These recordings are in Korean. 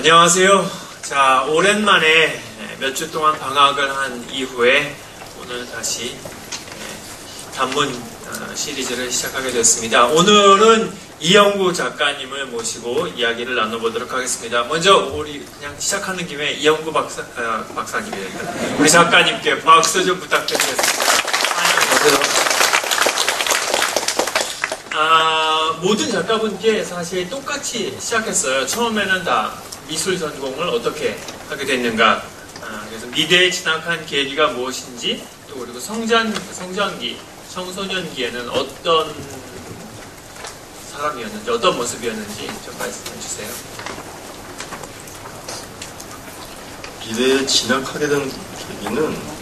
안녕하세요. 자, 오랜만에 몇 주 동안 방학을 한 이후에 오늘 다시 단문 시리즈를 시작하게 됐습니다. 오늘은 이영구 작가님을 모시고 이야기를 나눠보도록 하겠습니다. 먼저 우리 그냥 시작하는 김에 이영구 박사님이래요. 우리 작가님께 박수 좀 부탁드리겠습니다. 안녕하세요. 모든 작가분께 사실 똑같이 시작했어요. 처음에는 다 미술 전공을 어떻게 하게 됐는가, 그래서 미대에 진학한 계기가 무엇인지, 또 그리고 성장기, 청소년기에는 어떤 사람이었는지, 어떤 모습이었는지 좀 말씀해 주세요. 미대에 진학하게 된 계기는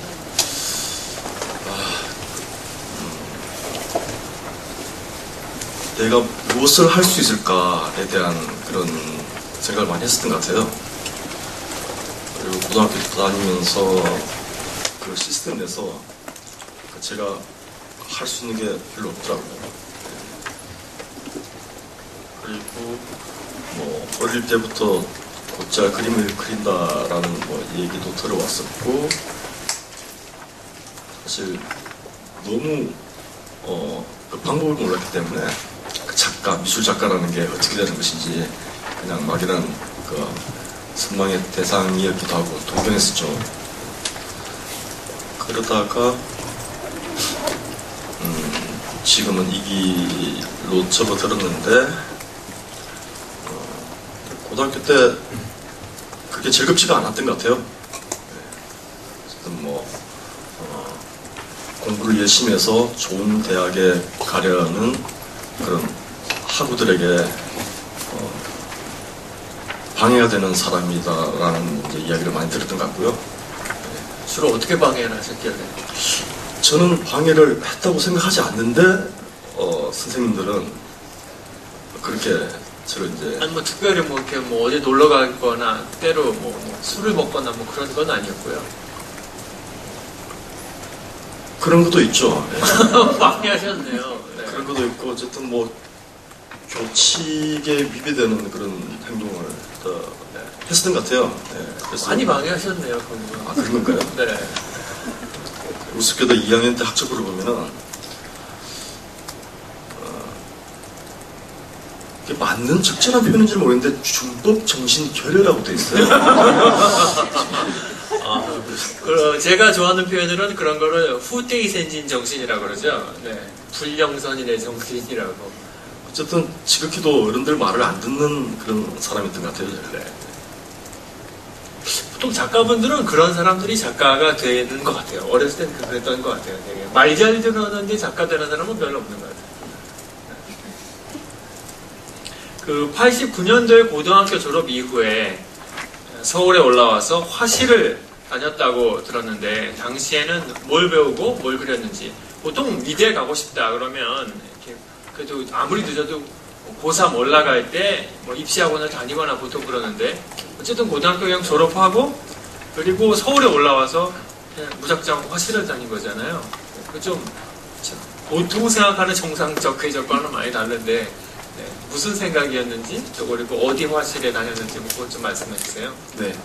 내가 무엇을 할 수 있을까에 대한 그런 생각을 많이 했었던 것 같아요. 그리고 고등학교 다니면서 그 시스템 내에서 제가 할 수 있는 게 별로 없더라고요. 그리고 뭐 어릴 때부터 곧잘 그림을 그린다라는 뭐 얘기도 들어왔었고, 사실 너무 그 방법을 몰랐기 때문에 그 작가, 미술 작가라는 게 어떻게 되는 것인지 그냥 막이란 그 선망의 대상이었기도 하고 동경했었죠. 그러다가 지금은 이 길로 접어들었는데, 고등학교 때 그게 즐겁지가 않았던 것 같아요. 어쨌든 뭐 공부를 열심히 해서 좋은 대학에 가려는 그런 학우들에게 방해가 되는 사람이다라는 이제 이야기를 많이 들었던 것 같고요. 주로 어떻게 방해를 하셨길래? 저는 방해를 했다고 생각하지 않는데 선생님들은 그렇게 저를 이제 아니 뭐 특별히 뭐 이렇게 뭐 어디 놀러 가거나 때로 뭐 술을 먹거나 뭐 그런 건 아니었고요. 그런 것도 있죠. 네. 방해하셨네요. 네. 그런 것도 있고, 어쨌든 뭐 교칙에 위배되는 그런 행동을 했었던 것 같아요. 네. 그래서 많이 방해하셨네요, 그건. 아, 그런 건가요? 네. 우습게도 2학년 때 학적으로 보면은 이게 맞는 적절한 표현인지는 모르겠는데 중법 정신 결여라고 돼 있어요. 제가 좋아하는 표현으로는 그런 거를 후테이센진 정신이라고 그러죠. 네. 불령선인의 정신이라고. 어쨌든 지극히도 어른들 말을 안 듣는 그런 사람이었던 것 같아요. 네. 보통 작가분들은 그런 사람들이 작가가 되는 것 같아요. 어렸을 땐 그랬던 것 같아요. 되게 말 잘 들었는데 작가 되는 사람은 별로 없는 것 같아요. 그 89년도에 고등학교 졸업 이후에 서울에 올라와서 화실을 다녔다고 들었는데, 당시에는 뭘 배우고 뭘 그렸는지. 보통 미대 가고 싶다 그러면 이렇게 그래도 아무리 늦어도 고3 올라갈 때 뭐 입시학원을 다니거나 보통 그러는데, 어쨌든 고등학교 그냥 졸업하고 그리고 서울에 올라와서 그냥 무작정 화실을 다닌 거잖아요. 그 좀 보통 생각하는 정상적 회적과는 많이 다른데, 네, 무슨 생각이었는지, 또 그리고 어디 화실에 다녔는지 그것 좀 말씀해 주세요. 네.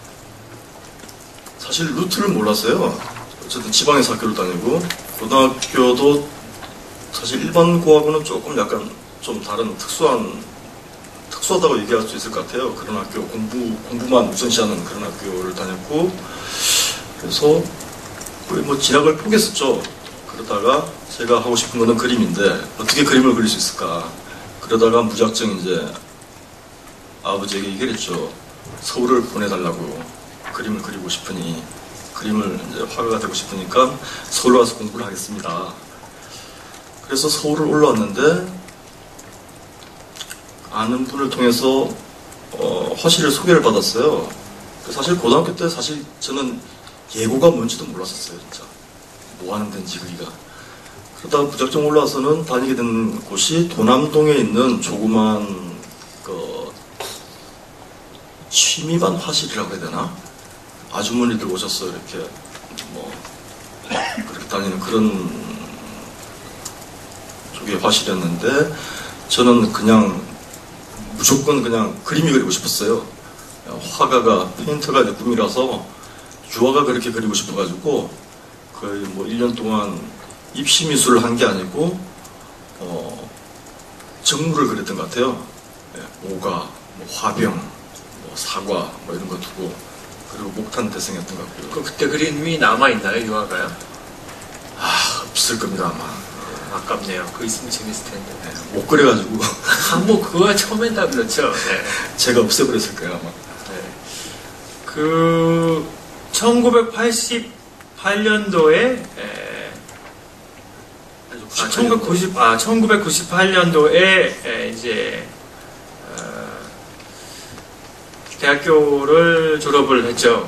사실 루트를 몰랐어요. 어쨌든 지방에서 학교를 다니고, 고등학교도 사실 일반 고하고는 조금 약간 좀 다른 특수하다고 얘기할 수 있을 것 같아요. 그런 학교, 공부만 우선시하는 그런 학교를 다녔고, 그래서 거의 뭐 진학을 포기했었죠. 그러다가 제가 하고 싶은 거는 그림인데 어떻게 그림을 그릴 수 있을까? 그러다가 무작정 이제 아버지에게 얘기를 했죠. 서울을 보내달라고. 그림을 그리고 싶으니, 그림을 이제 화가가 되고 싶으니까 서울 와서 공부를 하겠습니다. 그래서 서울을 올라왔는데, 아는 분을 통해서 화실을 소개를 받았어요. 사실 고등학교 때 사실 저는 예고가 뭔지도 몰랐었어요. 진짜 뭐 하는 데인지 거기가. 그러다가 무작정 올라와서는 다니게 된 곳이 도남동에 있는 조그만 그 취미반 화실이라고 해야 되나? 아주머니들 오셔서 이렇게 뭐 그렇게 다니는 그런 쪽의 화실이었는데, 저는 그냥 무조건 그냥 그림이 그리고 싶었어요. 화가가 페인터가 내 꿈이라서 유화가 그렇게 그리고 싶어가지고 거의 뭐 1년 동안 입시 미술을 한 게 아니고 정물을 그렸던 것 같아요. 오가, 뭐 화병, 뭐 사과 뭐 이런 거 두고 그리고 목탄 대생했던 것 같고요. 그 그때 그림이 남아있나요, 유화가요? 없을 겁니다 아마. 아깝네요. 그거 있으면 재밌을 텐데. 못 그려가지고 뭐 그거야 처음엔 다 그렇죠. 네. 제가 없애버렸을 거예요 아마. 네. 그 1988년도에 1998년도에 이제 대학교를 졸업을 했죠.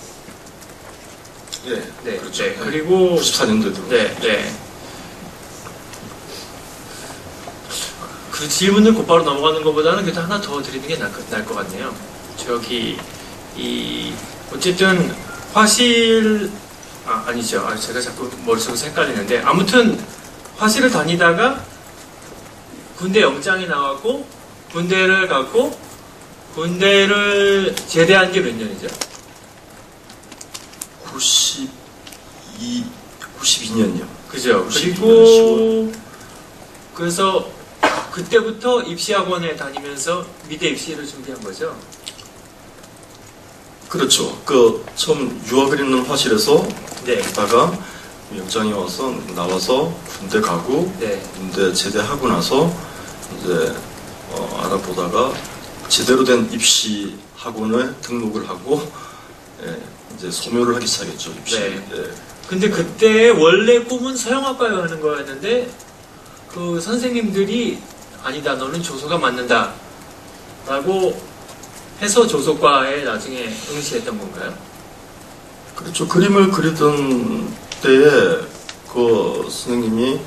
예, 네, 그렇죠. 네. 그리고 94년도에 들어. 네, 네. 그 질문을 곧바로 넘어가는 것보다는 그래도 하나 더 드리는 게 나을 것 같네요. 저기 어쨌든 화실 아니죠. 제가 자꾸 머릿속에서 헷갈리는데 아무튼 화실을 다니다가 군대 영장이 나왔고 군대를 갔고 군대를 제대한 게 몇 년이죠? 92년이요. 그죠. 92년 그리고 그래서 그때부터 입시학원에 다니면서 미대 입시를 준비한 거죠. 그렇죠. 그 처음 유화 그리는 화실에서 네. 있다가 영장이 와서 나와서 군대 가고 네. 군대 제대하고 나서 이제 알아보다가 제대로 된 입시 학원에 등록을 하고 이제 소묘를 하기 시작했죠. 입시. 네. 근데 그때 원래 꿈은 서영학과에 가는 거였는데 그 선생님들이 아니다 너는 조소가 맞는다 라고 해서 조소과에 나중에 응시했던 건가요? 그렇죠. 그림을 그리던 때에 그 선생님이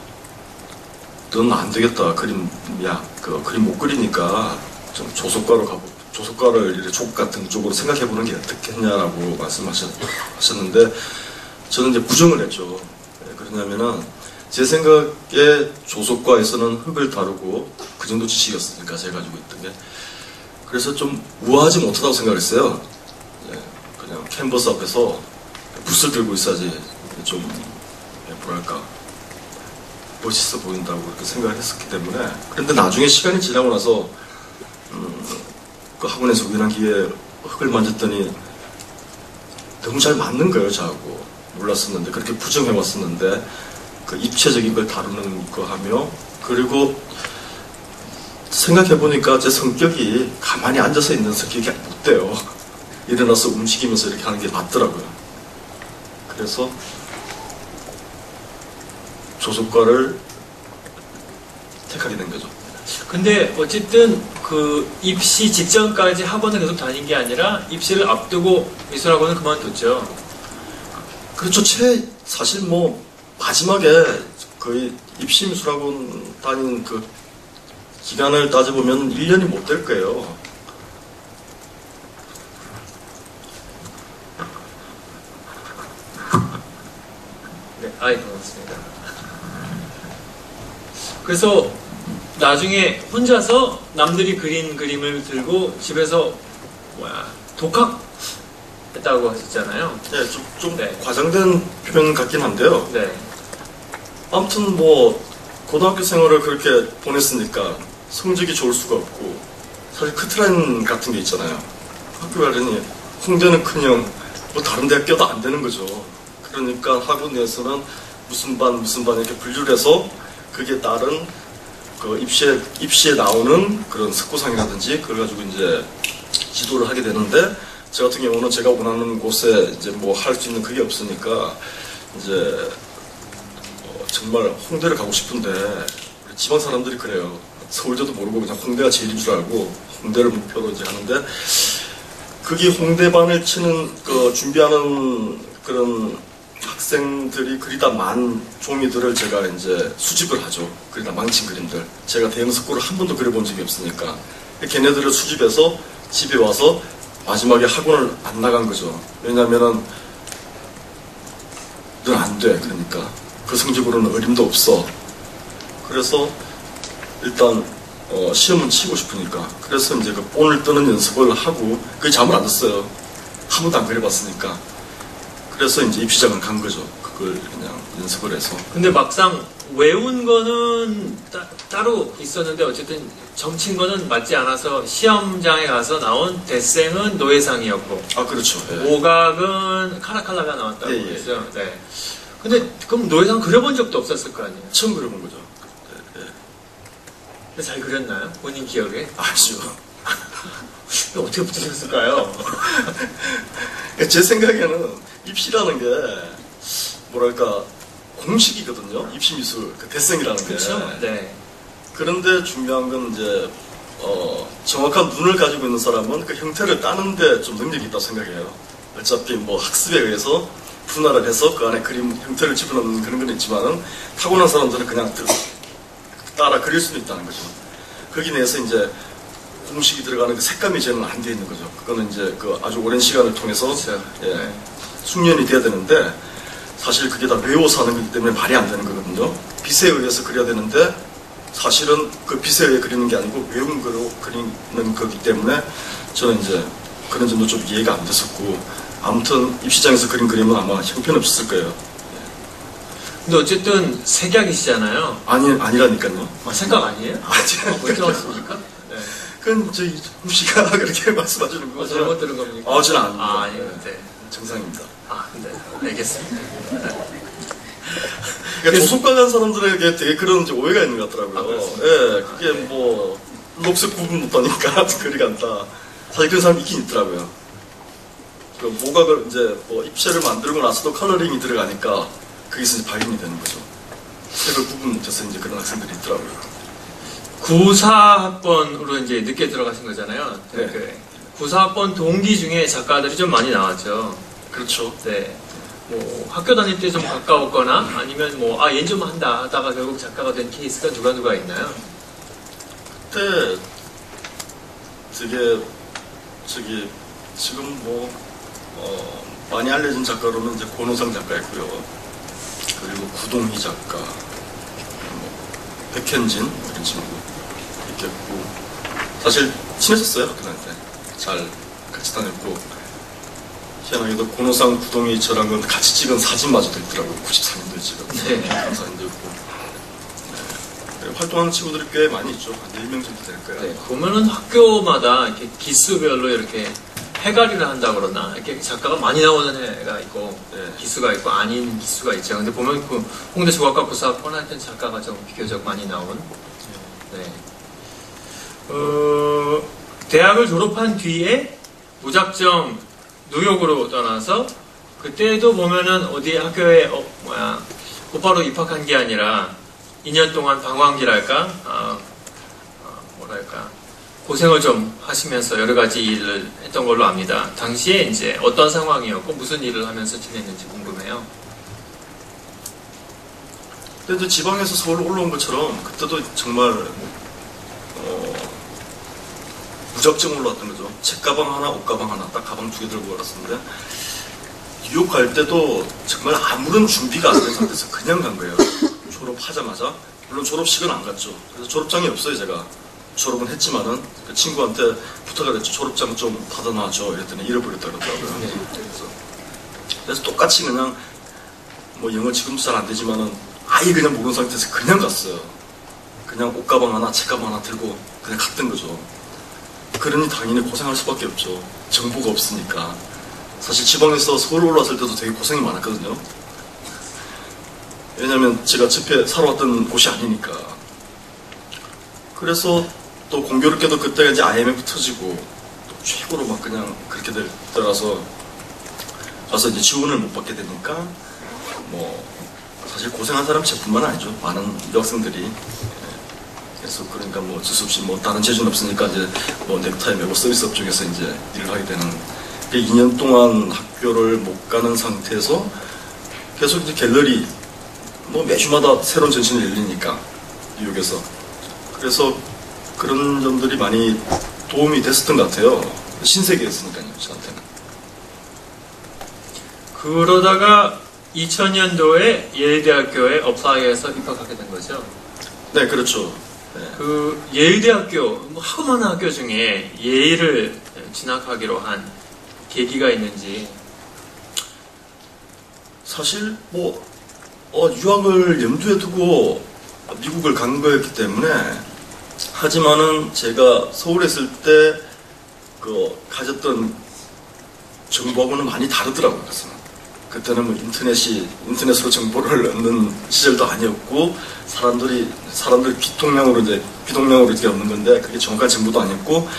넌 안 되겠다. 그림 못 그리니까 좀 조소과로 가고 조소과를 이렇게 족 같은 쪽으로 생각해보는 게 어떻겠냐라고 말씀하셨는데 저는 이제 부정을 했죠. 왜 그러냐면은 제 생각에 조소과에서는 흙을 다루고 그 정도 지식이었으니까 제가 가지고 있던 게 그래서 좀 우아하지 못하다고 생각했어요. 그냥 캔버스 앞에서 붓을 들고 있어야지 좀 뭐랄까 멋있어 보인다고 그렇게 생각을 했었기 때문에 그런데 나중에 시간이 지나고 나서 그 학원에서 우연한 기회에 흙을 만졌더니 너무 잘 맞는 거예요. 저하고 몰랐었는데 그렇게 부정해 왔었는데 그 입체적인 걸 다루는 거 하며 그리고 생각해보니까 제 성격이 가만히 앉아서 있는 성격이 못 돼요. 일어나서 움직이면서 이렇게 하는 게 맞더라고요. 그래서 조속과를 택하게 된 거죠. 근데 어쨌든 그 입시 직전까지 학원을 계속 다닌 게 아니라 입시를 앞두고 미술학원을 그만뒀죠. 그렇죠. 사실 뭐 마지막에 거의 입시 미술학원 다닌 그 기간을 따져보면 1년이 못 될 거예요. 네, 반갑습니다. 그래서 나중에 혼자서 남들이 그린 그림을 들고 집에서 독학했다고 하셨잖아요. 네, 좀 네. 과장된 표현 같긴 한데요. 네. 아무튼 뭐 고등학교 생활을 그렇게 보냈으니까 성적이 좋을 수가 없고 사실 커트라인 같은 게 있잖아요. 학교 가려니 홍대는 그냥 뭐 다른 대학 껴도 안 되는 거죠. 그러니까 학원 내에서는 무슨 반 이렇게 분류를 해서 그게 따른 그 입시에 나오는 그런 석고상이라든지 그걸 가지고 이제 지도를 하게 되는데 저 같은 경우는 제가 원하는 곳에 이제 뭐 할 수 있는 그게 없으니까 이제 정말 홍대를 가고 싶은데 우리 지방 사람들이 그래요. 서울대도 모르고 그냥 홍대가 제일인 줄 알고 홍대를 목표로 이제 하는데 거기 홍대반을 치는 그 준비하는 그런 학생들이 그리다 만 종이들을 제가 이제 수집을 하죠. 그리다 망친 그림들. 제가 대형 석고를 한 번도 그려본 적이 없으니까 걔네들을 수집해서 집에 와서 마지막에 학원을 안 나간 거죠. 왜냐면은 넌 안 돼. 그러니까 그 성적으로는 어림도 없어. 그래서 일단 시험은 치고 싶으니까. 그래서 이제 그 본을 뜨는 연습을 하고, 그게 잠을 안 잤어요. 한 번도 안 그려봤으니까. 그래서 이제 입시장을 간 거죠. 그걸 그냥 연습을 해서. 근데 막상 외운 거는 따로 있었는데 어쨌든 점친 거는 맞지 않아서 시험장에 가서 나온 대생은 노예상이었고 아, 그렇죠. 예. 오각은 카라칼라가 나왔다고 예, 예. 그랬어요. 네. 근데 그럼 노예상 그려본 적도 없었을 거 아니에요? 처음 그려본 거죠. 예. 근데 잘 그렸나요? 본인 기억에? 아시죠. 이거 어떻게 붙으셨을까요? 제 생각에는 입시라는 게 뭐랄까 공식이거든요. 입시미술 그 대생이라는 게. 그렇죠. 네. 그런데 중요한 건 이제 정확한 눈을 가지고 있는 사람은 그 형태를 따는데 좀 능력이 있다고 생각해요. 어차피 뭐 학습에 의해서 분할을 해서 그 안에 그림 형태를 집어넣는 그런 건 있지만은 타고난 사람들은 그냥 따라 그릴 수도 있다는 거죠. 거기 내에서 이제 공식이 들어가는 그 색감이 저는 안 돼 있는 거죠. 그거는 이제 그 아주 오랜 시간을 통해서 그렇죠. 예, 네. 숙련이 돼야 되는데 사실 그게 다 외워서 하는 거기 때문에 말이 안 되는 거거든요. 빛에 의해서 그려야 되는데 사실은 그 빛에 의해 그리는 게 아니고 외운 거로 그리는 거기 때문에 저는 이제 그런 점도 좀 이해가 안 됐었고 아무튼 입시장에서 그린 그림은 아마 형편없었을 거예요. 근데 어쨌든 색약이시잖아요. 아니라니까요. 생각 아니에요? 못 들어봤습니까? 네. 그건 저희 씨가 그렇게 말씀하시는 거 잘못 들은 겁니까? 저는 아닙니다. 아니요. 네. 정상입니다. 네. 알겠습니다. 그러니까 조속과 간 사람들에게 되게 그런 이제 오해가 있는 것 같더라고요. 예, 그게 뭐 녹색 구분 못하니까 그리 간다. 사실 그런 사람 있긴 있더라고요. 그 모각을 이제 뭐 입체를 만들고 나서도 컬러링이 들어가니까 거기서 이제 발림이 되는 거죠. 색을 구분 못해서 이제 그런 학생들이 있더라고요. 94학번으로 이제 늦게 들어가신 거잖아요. 네. 그 94학번 동기 중에 작가들이 좀 많이 나왔죠. 그렇죠. 네. 뭐 학교 다닐 때 좀 가까웠거나 아니면 뭐 얘 좀 한다 하다가 결국 작가가 된 케이스가 누가 있나요? 그때 되게 지금 뭐 많이 알려진 작가로는 이제 권호상 작가였고요. 그리고 구동희 작가, 뭐 백현진 이런 친구 있겠고 사실 친해졌어요 학교 다닐 때. 잘 같이 다녔고 희한하게도 권호상 구동희 저랑은 같이 찍은 사진마저도 있더라고요. 93년도에 찍은 네. 그런 사진도 있고 네, 활동하는 친구들이 꽤 많이 있죠. 한 4명 정도 될 거예요. 네. 보면은 학교마다 이렇게 기수별로 이렇게 해가리를 한다 그러나 이렇게 작가가 많이 나오는 해가 있고 네. 기수가 있고 아닌 기수가 있죠. 근데 보면 그 홍대 조각과 94학번 할 땐 작가가 좀 비교적 많이 나온. 네. 대학을 졸업한 뒤에 무작정 뉴욕으로 떠나서 그때도 보면은 어디 학교에 곧바로 입학한 게 아니라 2년 동안 방황기랄까 뭐랄까 고생을 좀 하시면서 여러 가지 일을 했던 걸로 압니다. 당시에 이제 어떤 상황이었고 무슨 일을 하면서 지냈는지 궁금해요. 근데 이제 지방에서 서울 올라온 것처럼 그때도 정말 무작정 올라왔던 거죠. 책가방 하나, 옷가방 하나, 딱 가방 2개 들고 올랐었는데 뉴욕 갈 때도 정말 아무런 준비가 안 된 상태에서 그냥 간 거예요. 졸업하자마자. 물론 졸업식은 안 갔죠. 그래서 졸업장이 없어요. 제가 졸업은 했지만은 그 친구한테 부탁을 했죠. 졸업장 좀 받아놔줘. 이랬더니 잃어버렸다 그러더라고요. 네. 그래서 똑같이 그냥 뭐 영어 지금도 잘 안 되지만은 아예 그냥 모르는 상태에서 그냥 갔어요. 그냥 옷가방 하나, 책가방 하나 들고 그냥 갔던 거죠. 그러니 당연히 고생할 수밖에 없죠. 정보가 없으니까. 사실 지방에서 서울 올라왔을 때도 되게 고생이 많았거든요. 왜냐면 제가 집에 살아왔던 곳이 아니니까. 그래서 또 공교롭게도 그때가 이제 IMF 터지고 또 최고로 막 그냥 그렇게 들어가서 가서 이제 지원을 못 받게 되니까 뭐 사실 고생한 사람 제뿐만 아니죠. 많은 여학생들이. 그래서 그러니까 뭐 어쩔 수 없이 뭐 다른 재주는 없으니까 이제 뭐 넥타이 메고 서비스업 쪽에서 이제 일을 하게 되는. 2년 동안 학교를 못 가는 상태에서 계속 이제 갤러리 뭐 매주마다 새로운 전시를 열리니까 뉴욕에서. 그래서 그런 점들이 많이 도움이 됐었던 것 같아요. 신세계였으니까요, 저한테는. 그러다가 2000년도에 예일대학교에 어플라이해서 입학하게 된 거죠. 네, 그렇죠. 네. 그 예의대학교 뭐 하고 많은 학교 중에 예의를 진학하기로 한 계기가 있는지. 사실 뭐 유학을 염두에 두고 미국을 간 거였기 때문에, 하지만은 제가 서울에 있을 때 가졌던 정보하고는 많이 다르더라고요. 그래서 그때는 뭐 인터넷으로 정보를 얻는 시절도 아니었고, 사람들 귀동량으로 이렇게 얻는 건데, 그게 정확한 정보도 아니었고,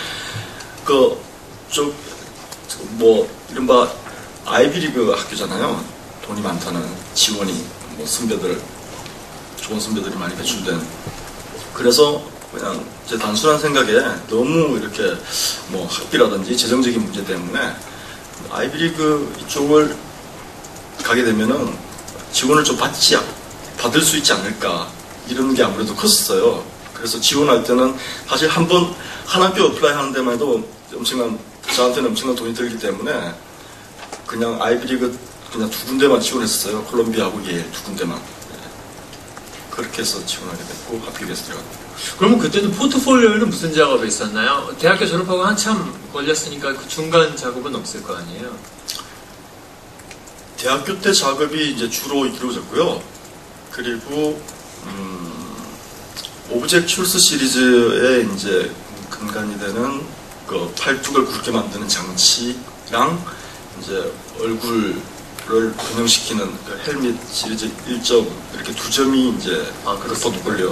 이른바 아이비리그 학교잖아요. 돈이 많다는, 지원이 뭐 좋은 선배들이 많이 배출된. 그래서 그냥 제 단순한 생각에 너무 이렇게 뭐 학비라든지 재정적인 문제 때문에 아이비리그 이쪽을 가게 되면은 지원을 좀 받을 수 있지 않을까, 이런 게 아무래도 컸어요. 그래서 지원할 때는 사실 한 학교 어플라이 하는 데만 해도 저한테는 엄청난 돈이 들기 때문에 그냥 아이비리그 그냥 2군데만 지원했었어요. 콜롬비아하고 예일 2군데만. 그렇게 해서 지원하게 됐고, 하필 해서 들어갔고. 그러면 그때는 포트폴리오에는 무슨 작업이 있었나요? 대학교 졸업하고 한참 걸렸으니까 그 중간 작업은 없을 거 아니에요? 대학교 때 작업이 이제 주로 이루어졌고요. 그리고 오브젝츄얼스 시리즈에 이제 근간이 되는 그 팔뚝을 굵게 만드는 장치랑 이제 얼굴을 변형시키는 그 헬멧 시리즈 1점, 이렇게 2점이 이제 그 포트폴리오.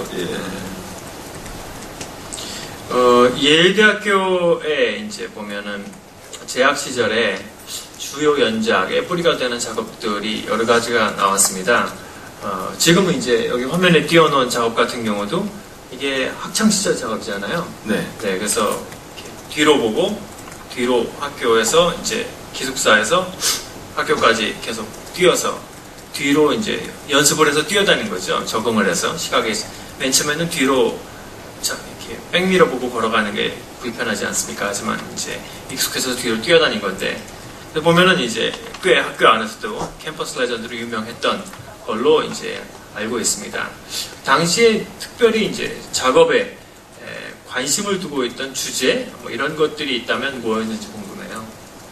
예일대학교에 이제 보면은 재학 시절에 주요 연작에 뿌리가 되는 작업들이 여러 가지가 나왔습니다. 지금은 이제 여기 화면에 띄워놓은 작업 같은 경우도 이게 학창 시절 작업이잖아요. 네. 그래서 뒤로 보고 뒤로 학교에서 이제 기숙사에서 학교까지 계속 뛰어서 뒤로 이제 연습을 해서 뛰어다닌 거죠. 적응을 해서 시각에 맨 처음에는 뒤로 이렇게 백미러 보고 걸어가는 게 불편하지 않습니까? 하지만 이제 익숙해서 뒤로 뛰어다닌 건데, 보면은 이제 꽤 학교 안에서도 캠퍼스 레전드로 유명했던 걸로 이제 알고 있습니다. 당시에 특별히 이제 작업에 관심을 두고 있던 주제 뭐 이런 것들이 있다면 뭐였는지 궁금해요.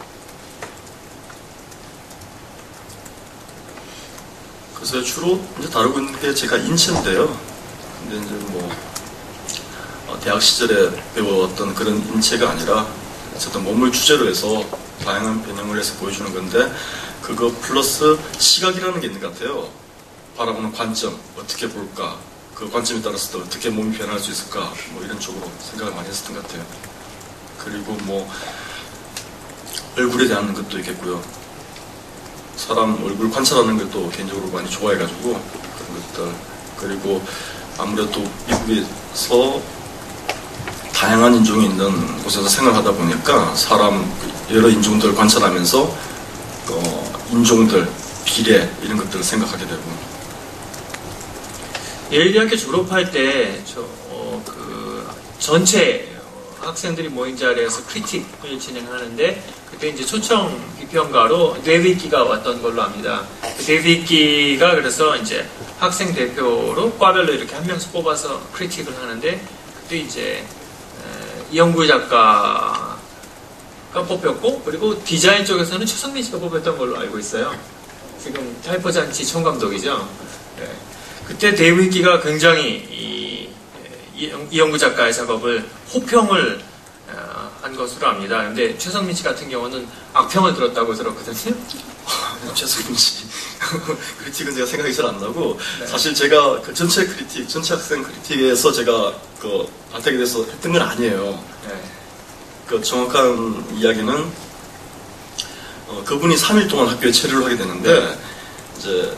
그래서 주로 이제 다루고 있는 게 제가 인체인데요. 근데 이제 뭐 대학 시절에 배워왔던 그런 인체가 아니라 어쨌든 몸을 주제로 해서 다양한 변형을 해서 보여주는 건데, 그거 플러스 시각이라는 게 있는 것 같아요. 바라보는 관점, 어떻게 볼까, 그 관점에 따라서 또 어떻게 몸이 변할 수 있을까, 뭐 이런 쪽으로 생각을 많이 했었던 것 같아요. 그리고 뭐 얼굴에 대한 것도 있겠고요. 사람 얼굴 관찰하는 것도 개인적으로 많이 좋아해가지고 그런 것들. 그리고 아무래도 미국에서 다양한 인종이 있는 곳에서 생활하다 보니까 여러 인종들 관찰하면서 인종들 비례 이런 것들을 생각하게 되고. 예일대학교 졸업할 때 전체 학생들이 모인 자리에서 크리틱을 진행하는데, 그때 이제 초청 비평가로 데이비기가 왔던 걸로 압니다. 데이비기가 그래서 이제 학생 대표로 과별로 이렇게 한 명씩 뽑아서 크리틱을 하는데, 그때 이제 이영구 작가가 뽑혔고, 그리고 디자인 쪽에서는 최성민 씨가 뽑혔던 걸로 알고 있어요. 지금 타이퍼잔치 총감독이죠. 네. 그때 데이비기가 굉장히 이영구 작가의 작업을 호평을 한 것으로 압니다. 근데 최성민 씨 같은 경우는 악평을 들었다고 들었거든요. 최성민 씨 크리틱은 제가 생각이 잘 안 나고, 네. 사실 제가 그 전체 학생 크리틱에서 제가 발탁이 돼서 했던 건 아니에요. 네. 그 정확한 이야기는 그분이 3일 동안 학교에 체류를 하게 되는데, 이제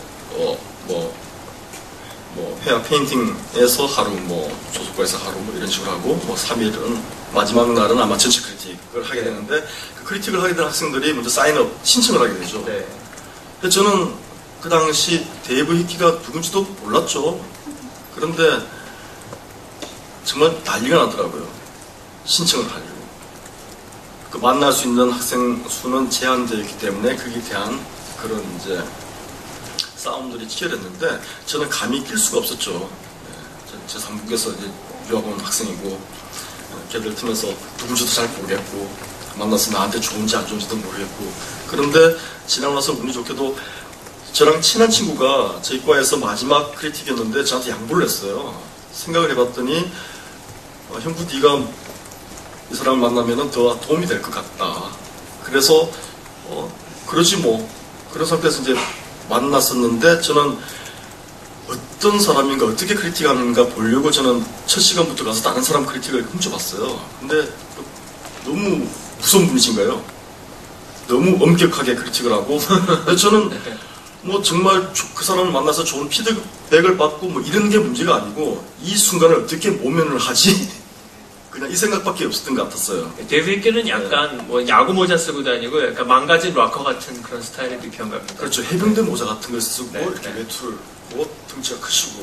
회화 페인팅에서 하루, 조속과에서 하루 이런 식으로 하고, 3일은 마지막 날은 아마 전체 크리틱을 하게 되는데, 그 크리틱을 하게 된 학생들이 먼저 사인업 신청을 하게 되죠. 네. 그래서 저는 그 당시 데이브 히키가 누군지도 몰랐죠. 그런데 정말 난리가 나더라고요. 신청을 하려고. 그 만날 수 있는 학생 수는 제한되어 있기 때문에 거기에 대한 그런 이제 싸움들이 치열했는데, 저는 감히 낄 수가 없었죠. 제 3국에서 이제 유학 온 학생이고 걔들 틈에서 누군지도 잘 모르겠고 만나서 나한테 좋은지 안 좋은지도 모르겠고 그런데 지나고 나서 운이 좋게도 저랑 친한 친구가 저희 과에서 마지막 크리틱이었는데 저한테 양보를 했어요. 생각을 해봤더니 형부 네가 이 사람을 만나면 더 도움이 될 것 같다. 그래서 그러지 뭐 그런 상태에서 이제 만났었는데 저는 어떤 사람인가 어떻게 크리틱하는가 보려고 저는 첫 시간부터 가서 다른 사람 크리틱을 훔쳐봤어요. 근데 너무 무서운 분이신가요? 너무 엄격하게 크리틱을 하고 저는 뭐 정말 그 사람을 만나서 좋은 피드백을 받고 뭐 이런 게 문제가 아니고 이 순간을 어떻게 모면을 하지? 그냥 이 생각밖에 없었던 것 같았어요. 데이비드는 약간 뭐 야구 모자 쓰고 다니고 약간 망가진 락커 같은 그런 스타일의 비평가입니다. 그렇죠. 해병대 모자 같은 걸 쓰고 네, 이렇게 네. 외투를 뭐 등치가 크시고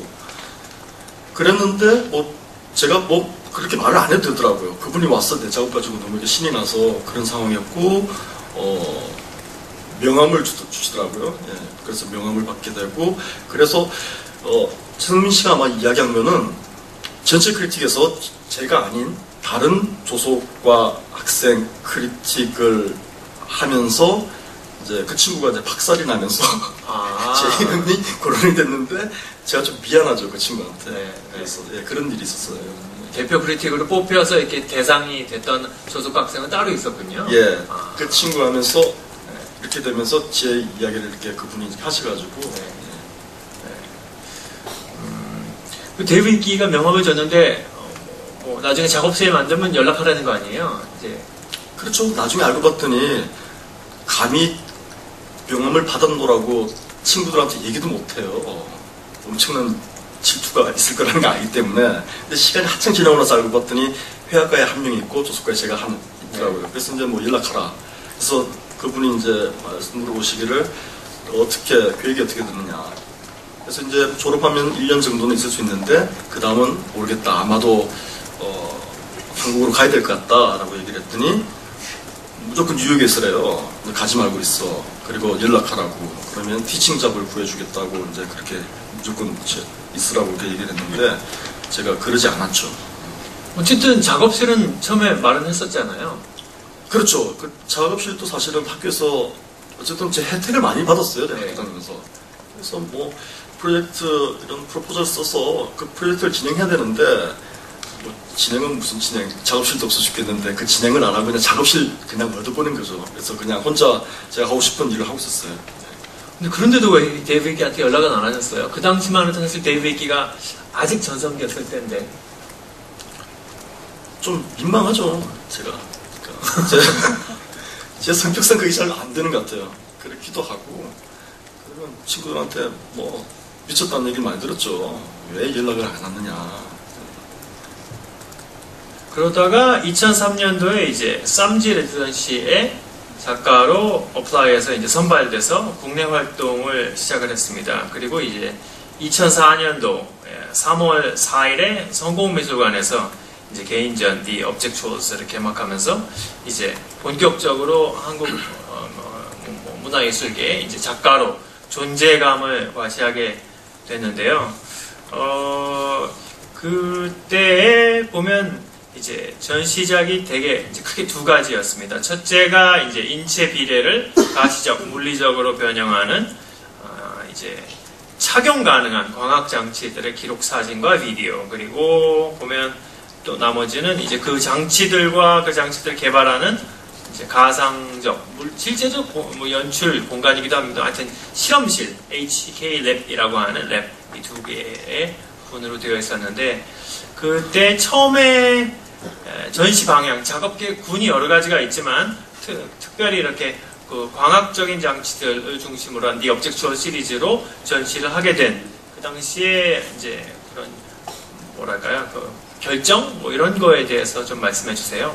그랬는데 뭐 제가 뭐 그렇게 말을 안 해도 되더라고요. 그분이 와서 내 작업 가지고 너무 이렇게 신이 나서 그런 상황이었고 명함을 주시더라고요. 예, 그래서 명함을 받게 되고 그래서 최성민 씨가 아마 이야기한 전체 크리틱에서 제가 아닌 다른 조속과 학생 크리틱을 하면서 이제 그 친구가 이제 박살이 나면서 제 이름이 거론이 됐는데 제가 좀 미안하죠 그 친구한테. 네, 그래서 예, 그런 일이 있었어요. 대표 크리틱으로 뽑혀서 이렇게 대상이 됐던 조속 학생은 따로 있었군요. 예, 그 친구 하면서 이렇게 되면서 제 이야기를 이렇게 그분이 하셔가지고. 네. 그 데이비드가 명함을 줬는데 뭐 나중에 작업실에 만들면 연락하라는 거 아니에요? 이제 그렇죠. 나중에 알고 봤더니 감히 명함을 받았노라고 친구들한테 얘기도 못해요. 엄청난 질투가 있을 거라는 거 알기 때문에. 근데 시간이 한참 지나고 나서 알고 봤더니 회화과에 한 명 있고 조속과에 제가 한 있더라고요. 그래서 이제 뭐 연락하라. 그래서 그분이 이제 물어보시기를 어떻게 계획이 어떻게 되느냐. 그래서 이제 졸업하면 1년 정도는 있을 수 있는데 그 다음은 모르겠다. 아마도 한국으로 가야 될 것 같다라고 얘기를 했더니 무조건 뉴욕에 있으래요. 가지 말고 있어. 그리고 연락하라고. 그러면 티칭 잡을 구해주겠다고 이제 그렇게 무조건 있으라고 이렇게 얘기를 했는데 제가 그러지 않았죠. 어쨌든 작업실은 처음에 말은 했었잖아요. 그렇죠. 그 작업실도 사실은 학교에서 어쨌든 제 혜택을 많이 받았어요. 대학교 네. 다니면서. 그래서 뭐 프로젝트 이런 프로포절 써서 그 프로젝트를 진행해야 되는데 뭐 진행은 무슨 진행, 작업실도 없어 죽겠는데 그 진행을 안 하고 그냥 작업실 그냥 얻어보는 거죠. 그래서 그냥 혼자 제가 하고 싶은 일을 하고 있었어요. 근데 그런데도 왜 데이비드한테 연락은 안 하셨어요? 그 당시만 해도 사실 데이비드가 아직 전성기였을 때인데. 좀 민망하죠, 제가. 그러니까 제 성격상 그게 잘 안 되는 것 같아요. 그렇기도 하고 그러면 친구들한테 뭐 미쳤다는 얘기를 많이 들었죠. 왜 연락을 안 하느냐. 그러다가 2003년도에 이제 쌈지 레지던시에 작가로 어플라이해서 이제 선발돼서 국내 활동을 시작을 했습니다. 그리고 이제 2004년도 3월 4일에 성공미술관에서 이제 개인전 The Objectuals를 개막하면서 이제 본격적으로 한국 문화예술계의 이제 작가로 존재감을 과시하게 됐는데요. 그때에 보면 이제 전시작이 되게 이제 크게 두 가지였습니다. 첫째가 이제 인체 비례를 가시적, 물리적으로 변형하는 이제 착용 가능한 광학 장치들의 기록 사진과 비디오. 그리고 보면 또 나머지는 이제 그 장치들과 그 장치들을 개발하는 이제 가상적, 실제적 뭐 연출 공간이기도 합니다. 하여튼 실험실, HK 랩이라고 하는 랩, 이 두 개의 분으로 되어 있었는데, 그때 처음에 전시 방향, 작업계 군이 여러 가지가 있지만, 특별히 이렇게 그 광학적인 장치들을 중심으로 한 The Objectual 시리즈로 전시를 하게 된, 그 당시에 이제 그런, 뭐랄까요, 그 결정? 뭐 이런 거에 대해서 좀 말씀해 주세요.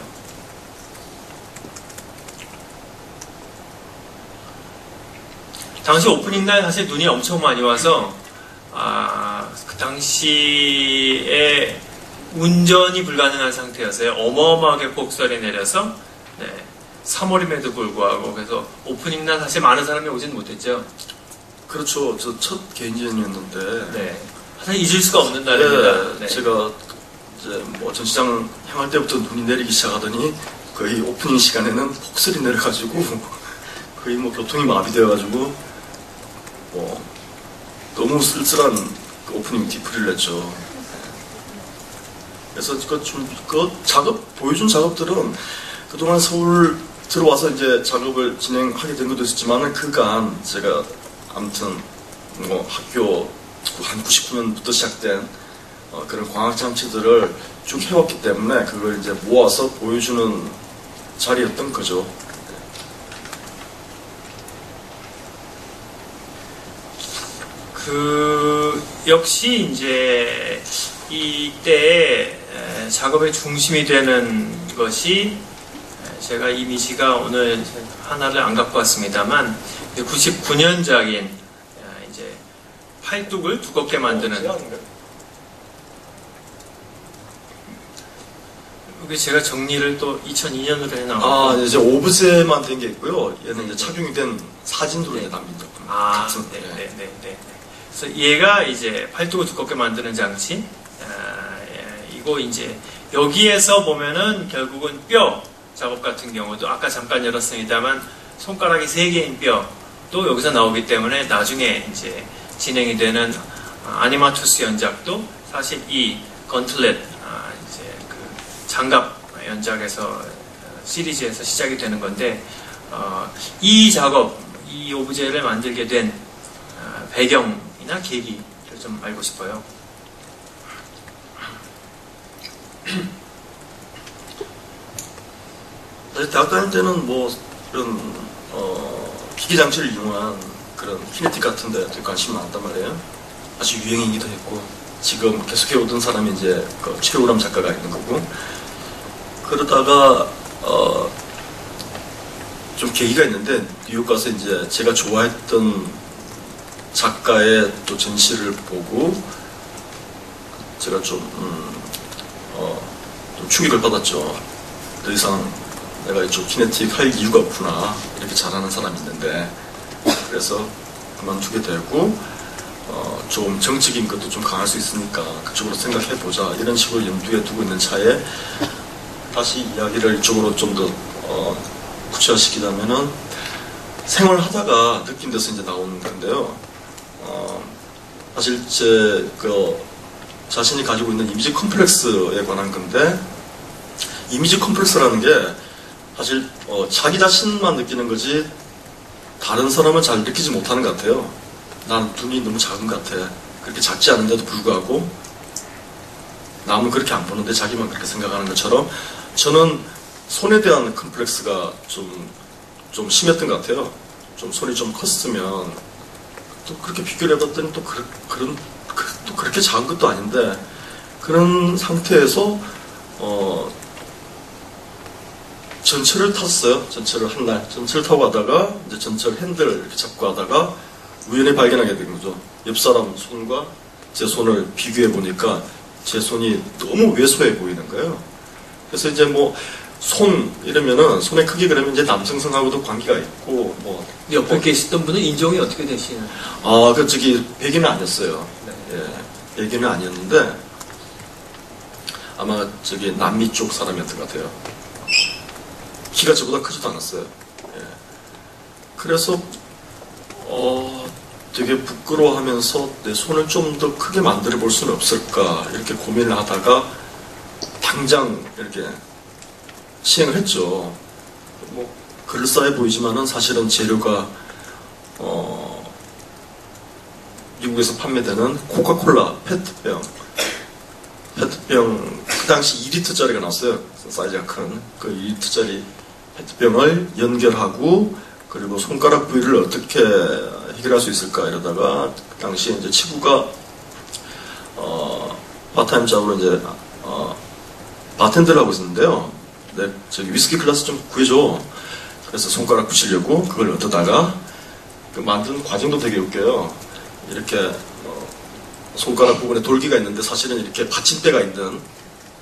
당시 오프닝 날 사실 눈이 엄청 많이 와서 그 당시에 운전이 불가능한 상태였어요. 어마어마하게 폭설이 내려서 3월임에도 불구하고 그래서 오프닝 날 사실 많은 사람이 오진 못했죠. 그렇죠. 저 첫 개인전이었는데 네. 하나 잊을 수가 없는 날입니다. 네. 제가 이제 뭐 전시장 향할 때부터 눈이 내리기 시작하더니 거의 오프닝 시간에는 폭설이 내려가지고 거의 뭐 교통이 마비되어가지고 뭐 너무 쓸쓸한 그 오프닝 뒤풀이를 했죠. 그래서 그 작업 보여준 작업들은 그동안 서울 들어와서 이제 작업을 진행하게 된 것도 있었지만 그간 제가 아무튼 뭐 학교 한 99년부터 시작된 그런 광학 장치들을 쭉 해왔기 때문에 그걸 이제 모아서 보여주는 자리였던 거죠. 역시 이제 이때 작업의 중심이 되는 것이 제가 이미지가 오늘 하나를 안 갖고 왔습니다만 99년작인 이제 팔뚝을 두껍게 만드는 이게 제가 정리를 또 2002년으로 해놔가지고 이제 오브제만 된 게 있고요. 얘는 이제 착용이 된 사진으로 이제 남긴다. 네네네. 그래서 얘가 이제 팔뚝을 두껍게 만드는 장치. 이거 이제 여기에서 보면은 결국은 뼈 작업 같은 경우도 아까 잠깐 열었습니다만 손가락이 3개인 뼈도 여기서 나오기 때문에 나중에 이제 진행이 되는 아니마투스 연작도 사실 이 건틀렛 이제 그 장갑 연작에서 시리즈에서 시작이 되는 건데 이 작업, 이 오브제를 만들게 된 배경이나 계기를 좀 알고 싶어요. 대학 다닐 때는 뭐 이런 기기 장치를 이용한 그런 키네틱 같은 데 되게 관심이 많단 말이에요. 아주 유행이기도 했고 지금 계속해 오던 사람이 이제 그 최우람 작가가 있는 거고 그러다가 좀 계기가 있는데 뉴욕 가서 이제 제가 좋아했던 작가의 또 전시를 보고 제가 좀 충격을 받았죠. 더 이상 내가 이쪽 키네틱 할 이유가 없구나. 이렇게 잘하는 사람이 있는데. 그래서 그만두게 되고, 좀 정적인 것도 좀 강할 수 있으니까 그쪽으로 생각해보자. 이런 식으로 염두에 두고 있는 차에 다시 이야기를 이쪽으로 좀 더 구체화시키자면은 생활하다가 느낀 데서 이제 나오는 건데요. 사실 제 자신이 가지고 있는 이미지 컴플렉스에 관한 건데 이미지 컴플렉스라는 게 사실 자기 자신만 느끼는 거지 다른 사람은 잘 느끼지 못하는 것 같아요. 난 눈이 너무 작은 것 같아. 그렇게 작지 않은데도 불구하고 남은 그렇게 안 보는데 자기만 그렇게 생각하는 것처럼 저는 손에 대한 컴플렉스가 좀 심했던 것 같아요. 좀 손이 좀 컸으면 또 그렇게 비교를 해봤더니 또 그렇게 작은 것도 아닌데 그런 상태에서 전철을 탔어요. 전철을 한 날 전철을 타고 가다가 이제 전철 핸들을 이렇게 잡고 하다가 우연히 발견하게 된 거죠. 옆 사람 손과 제 손을 비교해 보니까 제 손이 너무 왜소해 보이는 거예요. 그래서 이제 뭐 손 이러면은 손의 크기 그러면 이제 남성성하고도 관계가 있고 뭐 옆에 계시던 분은 인종이 어떻게 되시나요? 그 저기 백인은 아니었어요. 네. 예, 백인은 아니었는데 아마 저기 남미 쪽 사람이었던 것 같아요. 키가 저보다 크지도 않았어요. 예. 그래서 되게 부끄러워하면서 내 손을 좀 더 크게 만들어 볼 수는 없을까 이렇게 고민을 하다가 당장 이렇게 시행을 했죠. 뭐 그럴싸해 보이지만은 사실은 재료가 미국에서 판매되는 코카콜라 페트병 그 당시 2리터짜리가 나왔어요. 사이즈가 큰 그 2리터짜리 페트병을 연결하고 그리고 손가락 부위를 어떻게 해결할 수 있을까 이러다가 그 당시에 이제 친구가 파타임 잡으로 이제 바텐더를 하고 있었는데요. 네, 저기 위스키 글라스 좀 구해줘. 그래서 손가락 붙이려고 그걸 얻다가 그 만든 과정도 되게 웃겨요. 이렇게 손가락 부분에 돌기가 있는데 사실은 이렇게 받침대가 있는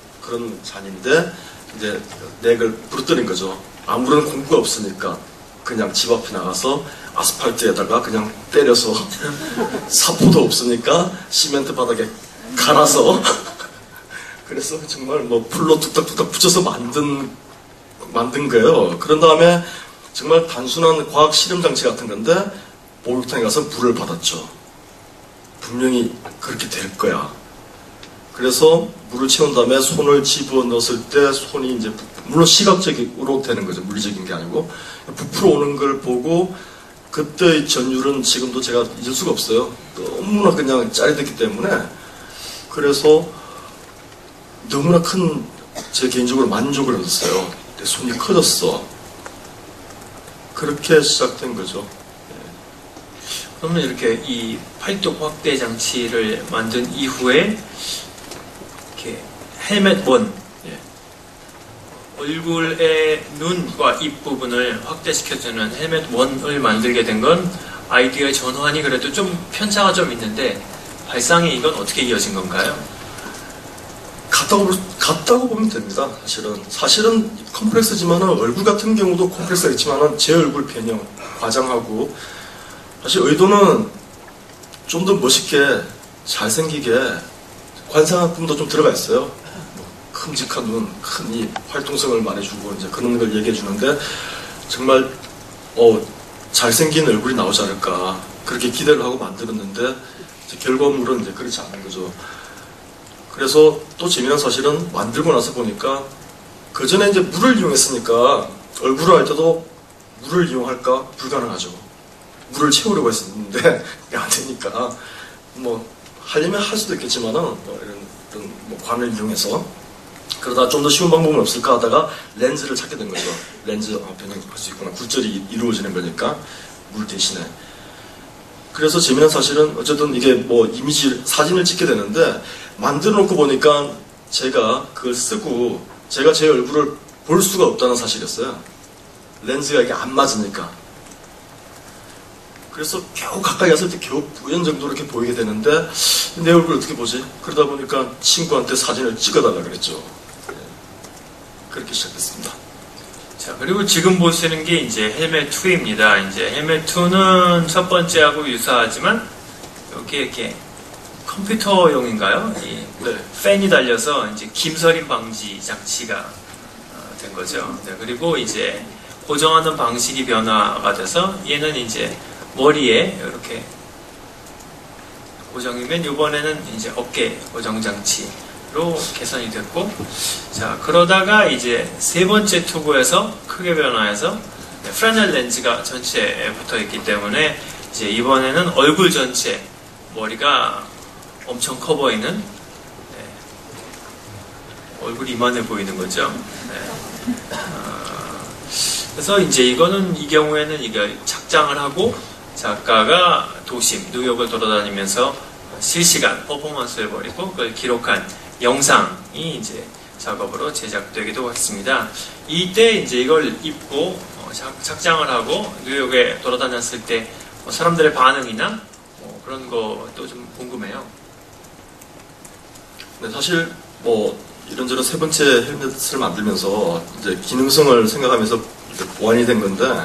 그런 잔인데 이제 넥을 부러뜨린 거죠. 아무런 공구가 없으니까 그냥 집 앞에 나가서 아스팔트에다가 그냥 때려서 사포도 없으니까 시멘트 바닥에 갈아서 그래서 정말 뭐 풀로 뚝딱뚝딱 붙여서 만든 거예요. 그런 다음에 정말 단순한 과학 실험 장치 같은 건데 목욕탕에 가서 물을 받았죠. 분명히 그렇게 될 거야. 그래서 물을 채운 다음에 손을 집어 넣었을 때 손이 이제 물론 시각적으로 되는 거죠. 물리적인 게 아니고 부풀어 오는 걸 보고 그때의 전율은 지금도 제가 잊을 수가 없어요. 너무나 그냥 짜릿했기 때문에 그래서 너무나 큰 제 개인적으로 만족을 얻었어요. 내 손이 커졌어. 그렇게 시작된 거죠. 그러면 이렇게 이 팔뚝 확대 장치를 만든 이후에 이렇게 헬멧 원, 얼굴의 눈과 입 부분을 확대시켜주는 헬멧 원을 만들게 된 건 아이디어의 전환이 그래도 좀 편차가 좀 있는데 발상이 이건 어떻게 이어진 건가요? 같다고 보면 됩니다. 사실은 컴플렉스지만은 얼굴 같은 경우도 컴플렉스가 있지만은 제 얼굴 변형 과장하고 사실 의도는 좀 더 멋있게 잘생기게 관상학품도 좀 들어가 있어요. 뭐 큼직한 눈, 큰 입, 활동성을 말해주고 이제 그런 걸 얘기해 주는데 정말 잘생긴 얼굴이 나오지 않을까 그렇게 기대를 하고 만들었는데 이제 결과물은 이제 그렇지 않은 거죠. 그래서 또 재미난 사실은 만들고 나서 보니까 그 전에 이제 물을 이용했으니까 얼굴을 할 때도 물을 이용할까 불가능하죠. 물을 채우려고 했었는데 안 되니까 뭐 하려면 할 수도 있겠지만은 이런 뭐 관을 이용해서 그러다 좀 더 쉬운 방법은 없을까 하다가 렌즈를 찾게 된 거죠. 렌즈 변형할 수 있구나. 굴절이 이루어지는 거니까 물 대신에. 그래서 재미난 사실은 어쨌든 이게 뭐 이미지 사진을 찍게 되는데 만들어 놓고 보니까 제가 그걸 쓰고 제가 제 얼굴을 볼 수가 없다는 사실이었어요. 렌즈가 이게 안 맞으니까. 그래서 겨우 가까이 갔을 때 겨우 우연 정도로 이렇게 보이게 되는데 내 얼굴 어떻게 보지? 그러다 보니까 친구한테 사진을 찍어달라 그랬죠. 그렇게 시작했습니다. 자, 그리고 지금 보시는 게 이제 헬멧 2입니다. 이제 헬멧 2는 첫 번째하고 유사하지만 여기 이렇게 컴퓨터용인가요? 이 팬이 달려서 이제 김서림 방지 장치가 된 거죠. 네, 그리고 이제 고정하는 방식이 변화가 돼서 얘는 이제 머리에 이렇게 고정이면 이번에는 이제 어깨 고정 장치로 개선이 됐고, 자 그러다가 이제 세 번째 투구에서 크게 변화해서 프레넬 렌즈가 전체에 붙어 있기 때문에 이제 이번에는 얼굴 전체 머리가 엄청 커 보이는 얼굴이 이만해 보이는 거죠. 그래서 이제 이거는 이 경우에는 이게 착장을 하고 작가가 도심 뉴욕을 돌아다니면서 실시간 퍼포먼스를 벌이고 그걸 기록한 영상이 이제 작업으로 제작되기도 했습니다. 이때 이제 이걸 입고 착장을 하고 뉴욕에 돌아다녔을 때 사람들의 반응이나 그런 것도 좀 궁금해요. 네, 사실 뭐 이런저런 세 번째 헬멧을 만들면서 이제 기능성을 생각하면서 보완이 된 건데,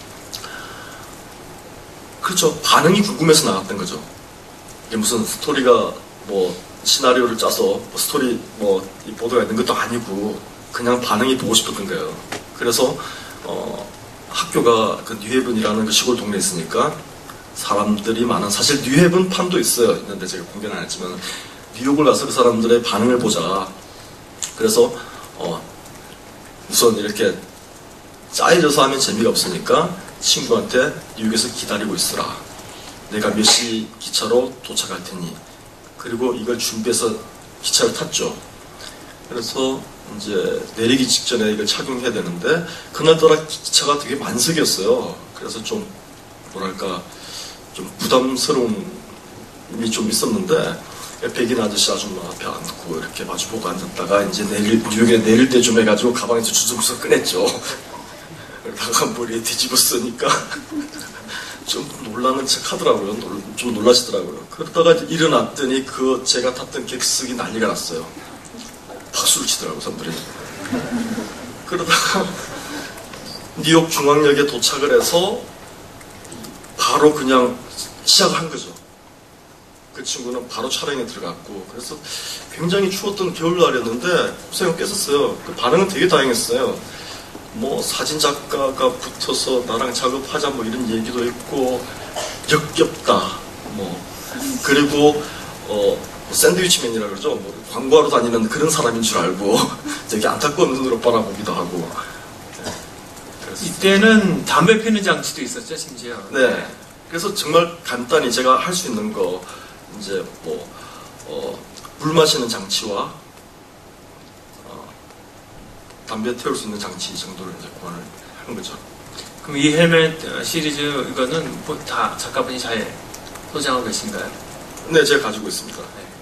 그렇죠. 반응이 궁금해서 나갔던 거죠. 이게 무슨 스토리가 뭐 시나리오를 짜서 뭐 스토리 뭐 이 보도가 있는 것도 아니고 그냥 반응이 보고 싶었던 거예요. 그래서 학교가 그 뉴헤븐이라는 그 시골 동네에 있으니까 사람들이 많은, 사실 뉴헤븐 판도 있는데 제가 공개는 안 했지만 뉴욕을 가서 그 사람들의 반응을 보자. 그래서 우선 이렇게 짜여져서 하면 재미가 없으니까 친구한테 뉴욕에서 기다리고 있으라. 내가 몇 시 기차로 도착할 테니. 그리고 이걸 준비해서 기차를 탔죠. 그래서 이제 내리기 직전에 이걸 착용해야 되는데 그날따라 기차가 되게 만석이었어요. 그래서 좀 뭐랄까 좀 부담스러움이 좀 있었는데 백인 아저씨 아줌마 앞에 앉고 이렇게 마주보고 앉았다가 이제 뉴욕에 내릴 때좀 해가지고 가방에서 주섬주섬 꺼냈죠. 그러다가 머리에 뒤집어 쓰니까 좀 놀라는 척 하더라고요. 좀 놀라시더라고요. 그러다가 일어났더니 제가 탔던 객석이 난리가 났어요. 박수를 치더라고요, 사람들이. 그러다가 뉴욕 중앙역에 도착을 해서 바로 그냥 시작한 거죠. 그 친구는 바로 촬영에 들어갔고, 그래서 굉장히 추웠던 겨울날이었는데 고생을 깼었어요. 그 반응은 되게 다행했어요. 뭐 사진 작가가 붙어서 나랑 작업하자 뭐 이런 얘기도 있고, 역겹다 뭐, 그리고 샌드위치맨이라 그러죠. 뭐 광고하러 다니는 그런 사람인 줄 알고 되게 안타까운 눈으로 바라보기도 하고. 이때는 담배 피는 장치도 있었죠, 심지어. 네. 그래서 정말 간단히 제가 할 수 있는 거, 이제 물 마시는 장치와 담배 태울 수 있는 장치 정도를 이제 고안을 한 거죠. 그럼 이 헬멧 시리즈 이거는 뭐 다 작가분이 잘 소장하고 계신가요? 네, 제가 가지고 있습니다.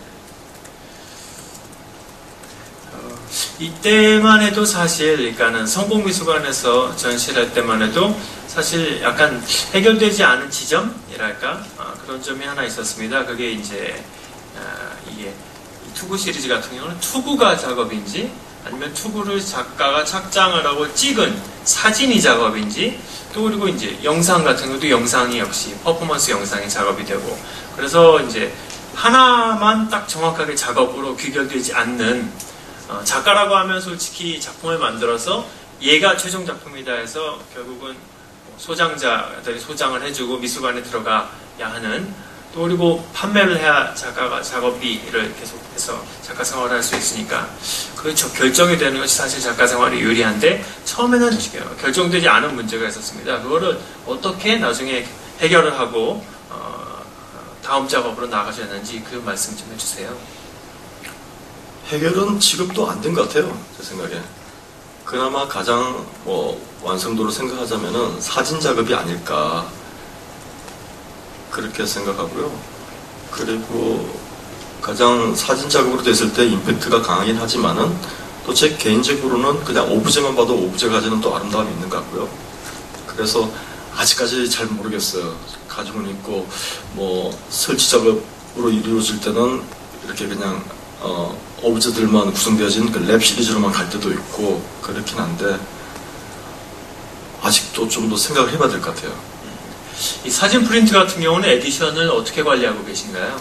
이때만 해도 사실, 그러니까는 성공미술관에서 전시를 할 때만 해도 사실 약간 해결되지 않은 지점이랄까? 그런 점이 하나 있었습니다. 그게 이제, 이게 투구 시리즈 같은 경우는 투구가 작업인지 아니면 투구를 작가가 착장을 하고 찍은 사진이 작업인지, 또 그리고 이제 영상 같은 것도 영상이 역시 퍼포먼스 영상이 작업이 되고, 그래서 이제 하나만 딱 정확하게 작업으로 귀결되지 않는, 작가라고 하면 솔직히 작품을 만들어서 얘가 최종 작품이다 해서 결국은 소장자들이 소장을 해주고 미술관에 들어가야 하는, 또 그리고 판매를 해야 작가가 작업비를 계속해서 작가 생활을 할 수 있으니까, 그렇죠. 결정이 되는 것이 사실 작가 생활이 유리한데 처음에는 결정되지 않은 문제가 있었습니다. 그거를 어떻게 나중에 해결을 하고 다음 작업으로 나가셨는지 그 말씀 좀 해주세요. 해결은 지금도 안 된 것 같아요, 제 생각에. 그나마 가장 완성도를 생각하자면은 사진 작업이 아닐까 그렇게 생각하고요. 그리고 가장 사진 작업으로 됐을 때 임팩트가 강하긴 하지만은 또 제 개인적으로는 그냥 오브제만 봐도 오브제 가지는 또 아름다움이 있는 것 같고요. 그래서 아직까지 잘 모르겠어요. 가지고는 있고, 뭐 설치 작업으로 이루어질 때는 이렇게 그냥 오브제들만 구성되어진 그 랩 시리즈로만 갈 때도 있고 그렇긴 한데, 아직도 좀 더 생각을 해봐야 될 것 같아요. 이 사진 프린트 같은 경우는 에디션을 어떻게 관리하고 계신가요?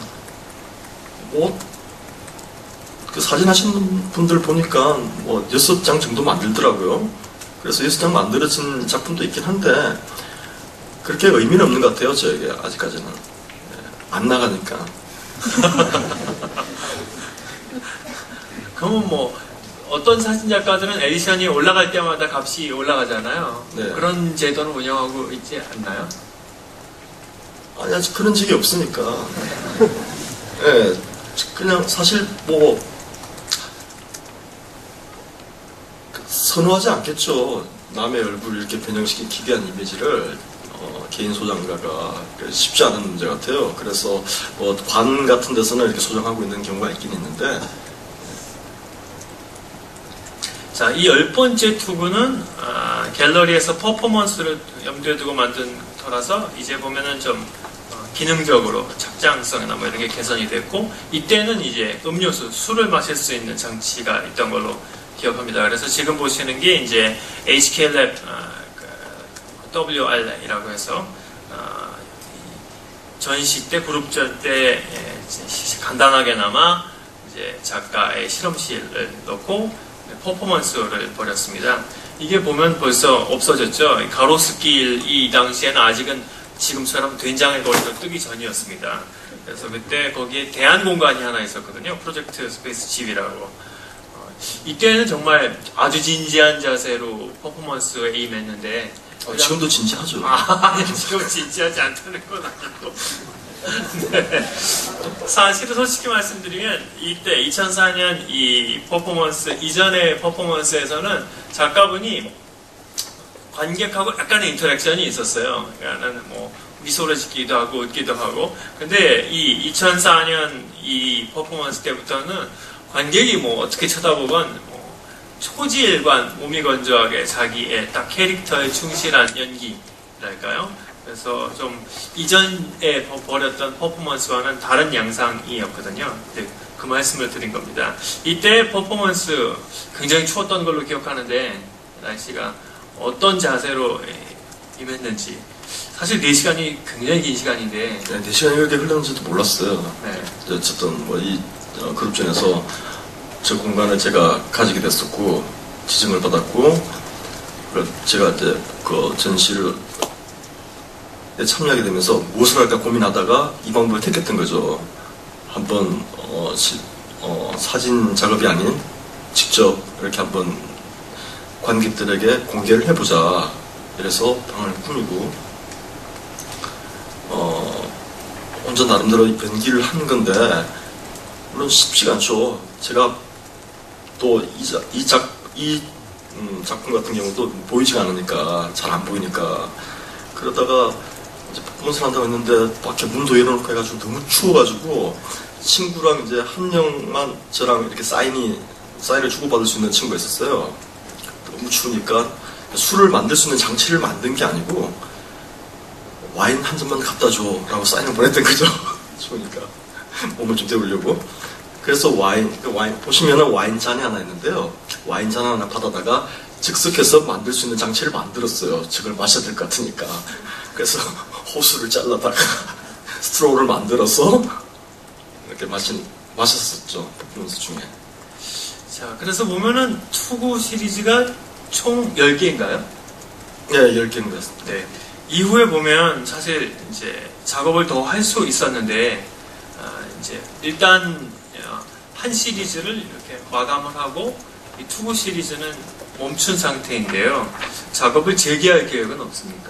그 사진 하시는 분들 보니까 6장 정도 만들더라고요. 그래서 6장 만들어진 작품도 있긴 한데 그렇게 의미는 없는 것 같아요, 저에게 아직까지는. 안 나가니까. 그러면 뭐 어떤 사진 작가들은 에디션이 올라갈 때마다 값이 올라가잖아요. 네. 그런 제도는 운영하고 있지 않나요? 아니, 아직 그런 적이 없으니까. 네, 그냥 사실 선호하지 않겠죠. 남의 얼굴을 이렇게 변형시킨 기괴한 이미지를 개인 소장가가 쉽지 않은 문제 같아요. 그래서 관 같은 데서는 이렇게 소장하고 있는 경우가 있긴 있는데. 자, 이 10번째 투구는 갤러리에서 퍼포먼스를 염두에 두고 만든 터라서 이제 보면은 좀 기능적으로 착장성이나 뭐 이런 게 개선이 됐고, 이때는 이제 음료수, 술을 마실 수 있는 장치가 있던 걸로 기억합니다. 그래서 지금 보시는 게 이제 HKLab WR이라고 해서 전시 때, 그룹전 때 간단하게나마 이제 작가의 실험실을 넣고 퍼포먼스를 벌였습니다. 이게 보면 벌써 없어졌죠. 가로수길, 이 당시에는 아직은 지금처럼 된장의 거리도 뜨기 전이었습니다. 그래서 그때 거기에 대안공간이 하나 있었거든요. 프로젝트 스페이스 집이라고. 이때는 정말 아주 진지한 자세로 퍼포먼스에 임했는데, 지금도 진지하죠. 아니, 지금 진지하지 않다는 건 아니고. 네. 사실은 솔직히 말씀드리면 이때 2004년 이 퍼포먼스 이전의 퍼포먼스에서는 작가분이 관객하고 약간의 인터랙션이 있었어요. 그러니까는 뭐 미소를 짓기도 하고 웃기도 하고. 근데 이 2004년 이 퍼포먼스 때부터는 관객이 뭐 어떻게 쳐다보건 초지일관, 몸이 건조하게 자기의 딱 캐릭터에 충실한 연기랄까요? 그래서 좀 이전에 벌였던 퍼포먼스와는 다른 양상이었거든요. 그 말씀을 드린 겁니다. 이때 퍼포먼스 굉장히 추웠던 걸로 기억하는데, 날씨가 어떤 자세로 임했는지. 사실 4시간이 굉장히 긴 시간인데. 네, 4시간이 이렇게 흘렀는지도 몰랐어요. 네. 어쨌든 뭐 이 그룹전에서 저 공간을 제가 가지게 됐었고 지정을 받았고 제가 이제 그 전시를 참여하게 되면서 무엇을 할까 고민하다가 이 방법을 택했던 거죠. 한번 사진 작업이 아닌 직접 이렇게 한번 관객들에게 공개를 해보자. 이래서 방을 꾸미고 혼자 나름대로 연기를 하는 건데 물론 쉽지가 않죠. 제가 또 이 작품 같은 경우도 보이지가 않으니까 잘 안 보이니까 그러다가 이제 퍼포먼스를 한다고 했는데 밖에 문도 열어놓고 해가지고 너무 추워가지고 친구랑 이제 한 명만 저랑 이렇게 사인을 주고받을 수 있는 친구가 있었어요. 너무 추우니까 술을 만들 수 있는 장치를 만든 게 아니고 와인 한 잔만 갖다 줘 라고 사인을 보냈던 거죠. 추우니까 몸을 좀 데우려고. 그래서 와인 보시면은 와인잔이 하나 있는데요. 와인잔 하나 받아다가 즉석해서 만들 수 있는 장치를 만들었어요. 저걸 마셔야 될 것 같으니까. 그래서 호수를 잘라다가 스트로우를 만들어서 이렇게 마셨었죠. 퍼포먼스 중에. 자, 그래서 보면은 투구 시리즈가 총 10개인가요? 네, 10개인 것 같습니다. 네. 이후에 보면 사실 이제 작업을 더 할 수 있었는데, 이제 일단 한 시리즈를 이렇게 마감을 하고 이 투구 시리즈는 멈춘 상태인데요. 작업을 재개할 계획은 없습니까?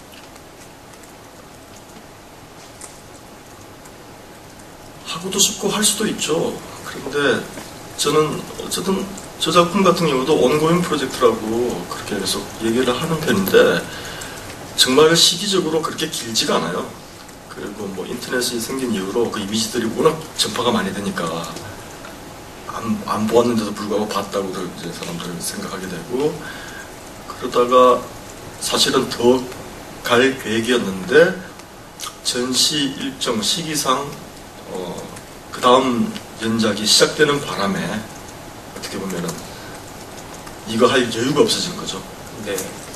하고도 싶고 할 수도 있죠. 그런데 저는 어쨌든 저 작품 같은 경우도 원고잉 프로젝트라고 그렇게 계속 얘기를 하는 편인데 정말 시기적으로 그렇게 길지가 않아요. 그리고 뭐 인터넷이 생긴 이후로 그 이미지들이 워낙 전파가 많이 되니까 안 보았는데도 불구하고 봤다고 이제 사람들 생각하게 되고 그러다가 사실은 더 갈 계획이었는데 전시 일정 시기상 그 다음 연작이 시작되는 바람에 어떻게 보면은 이거 할 여유가 없어진 거죠. 네.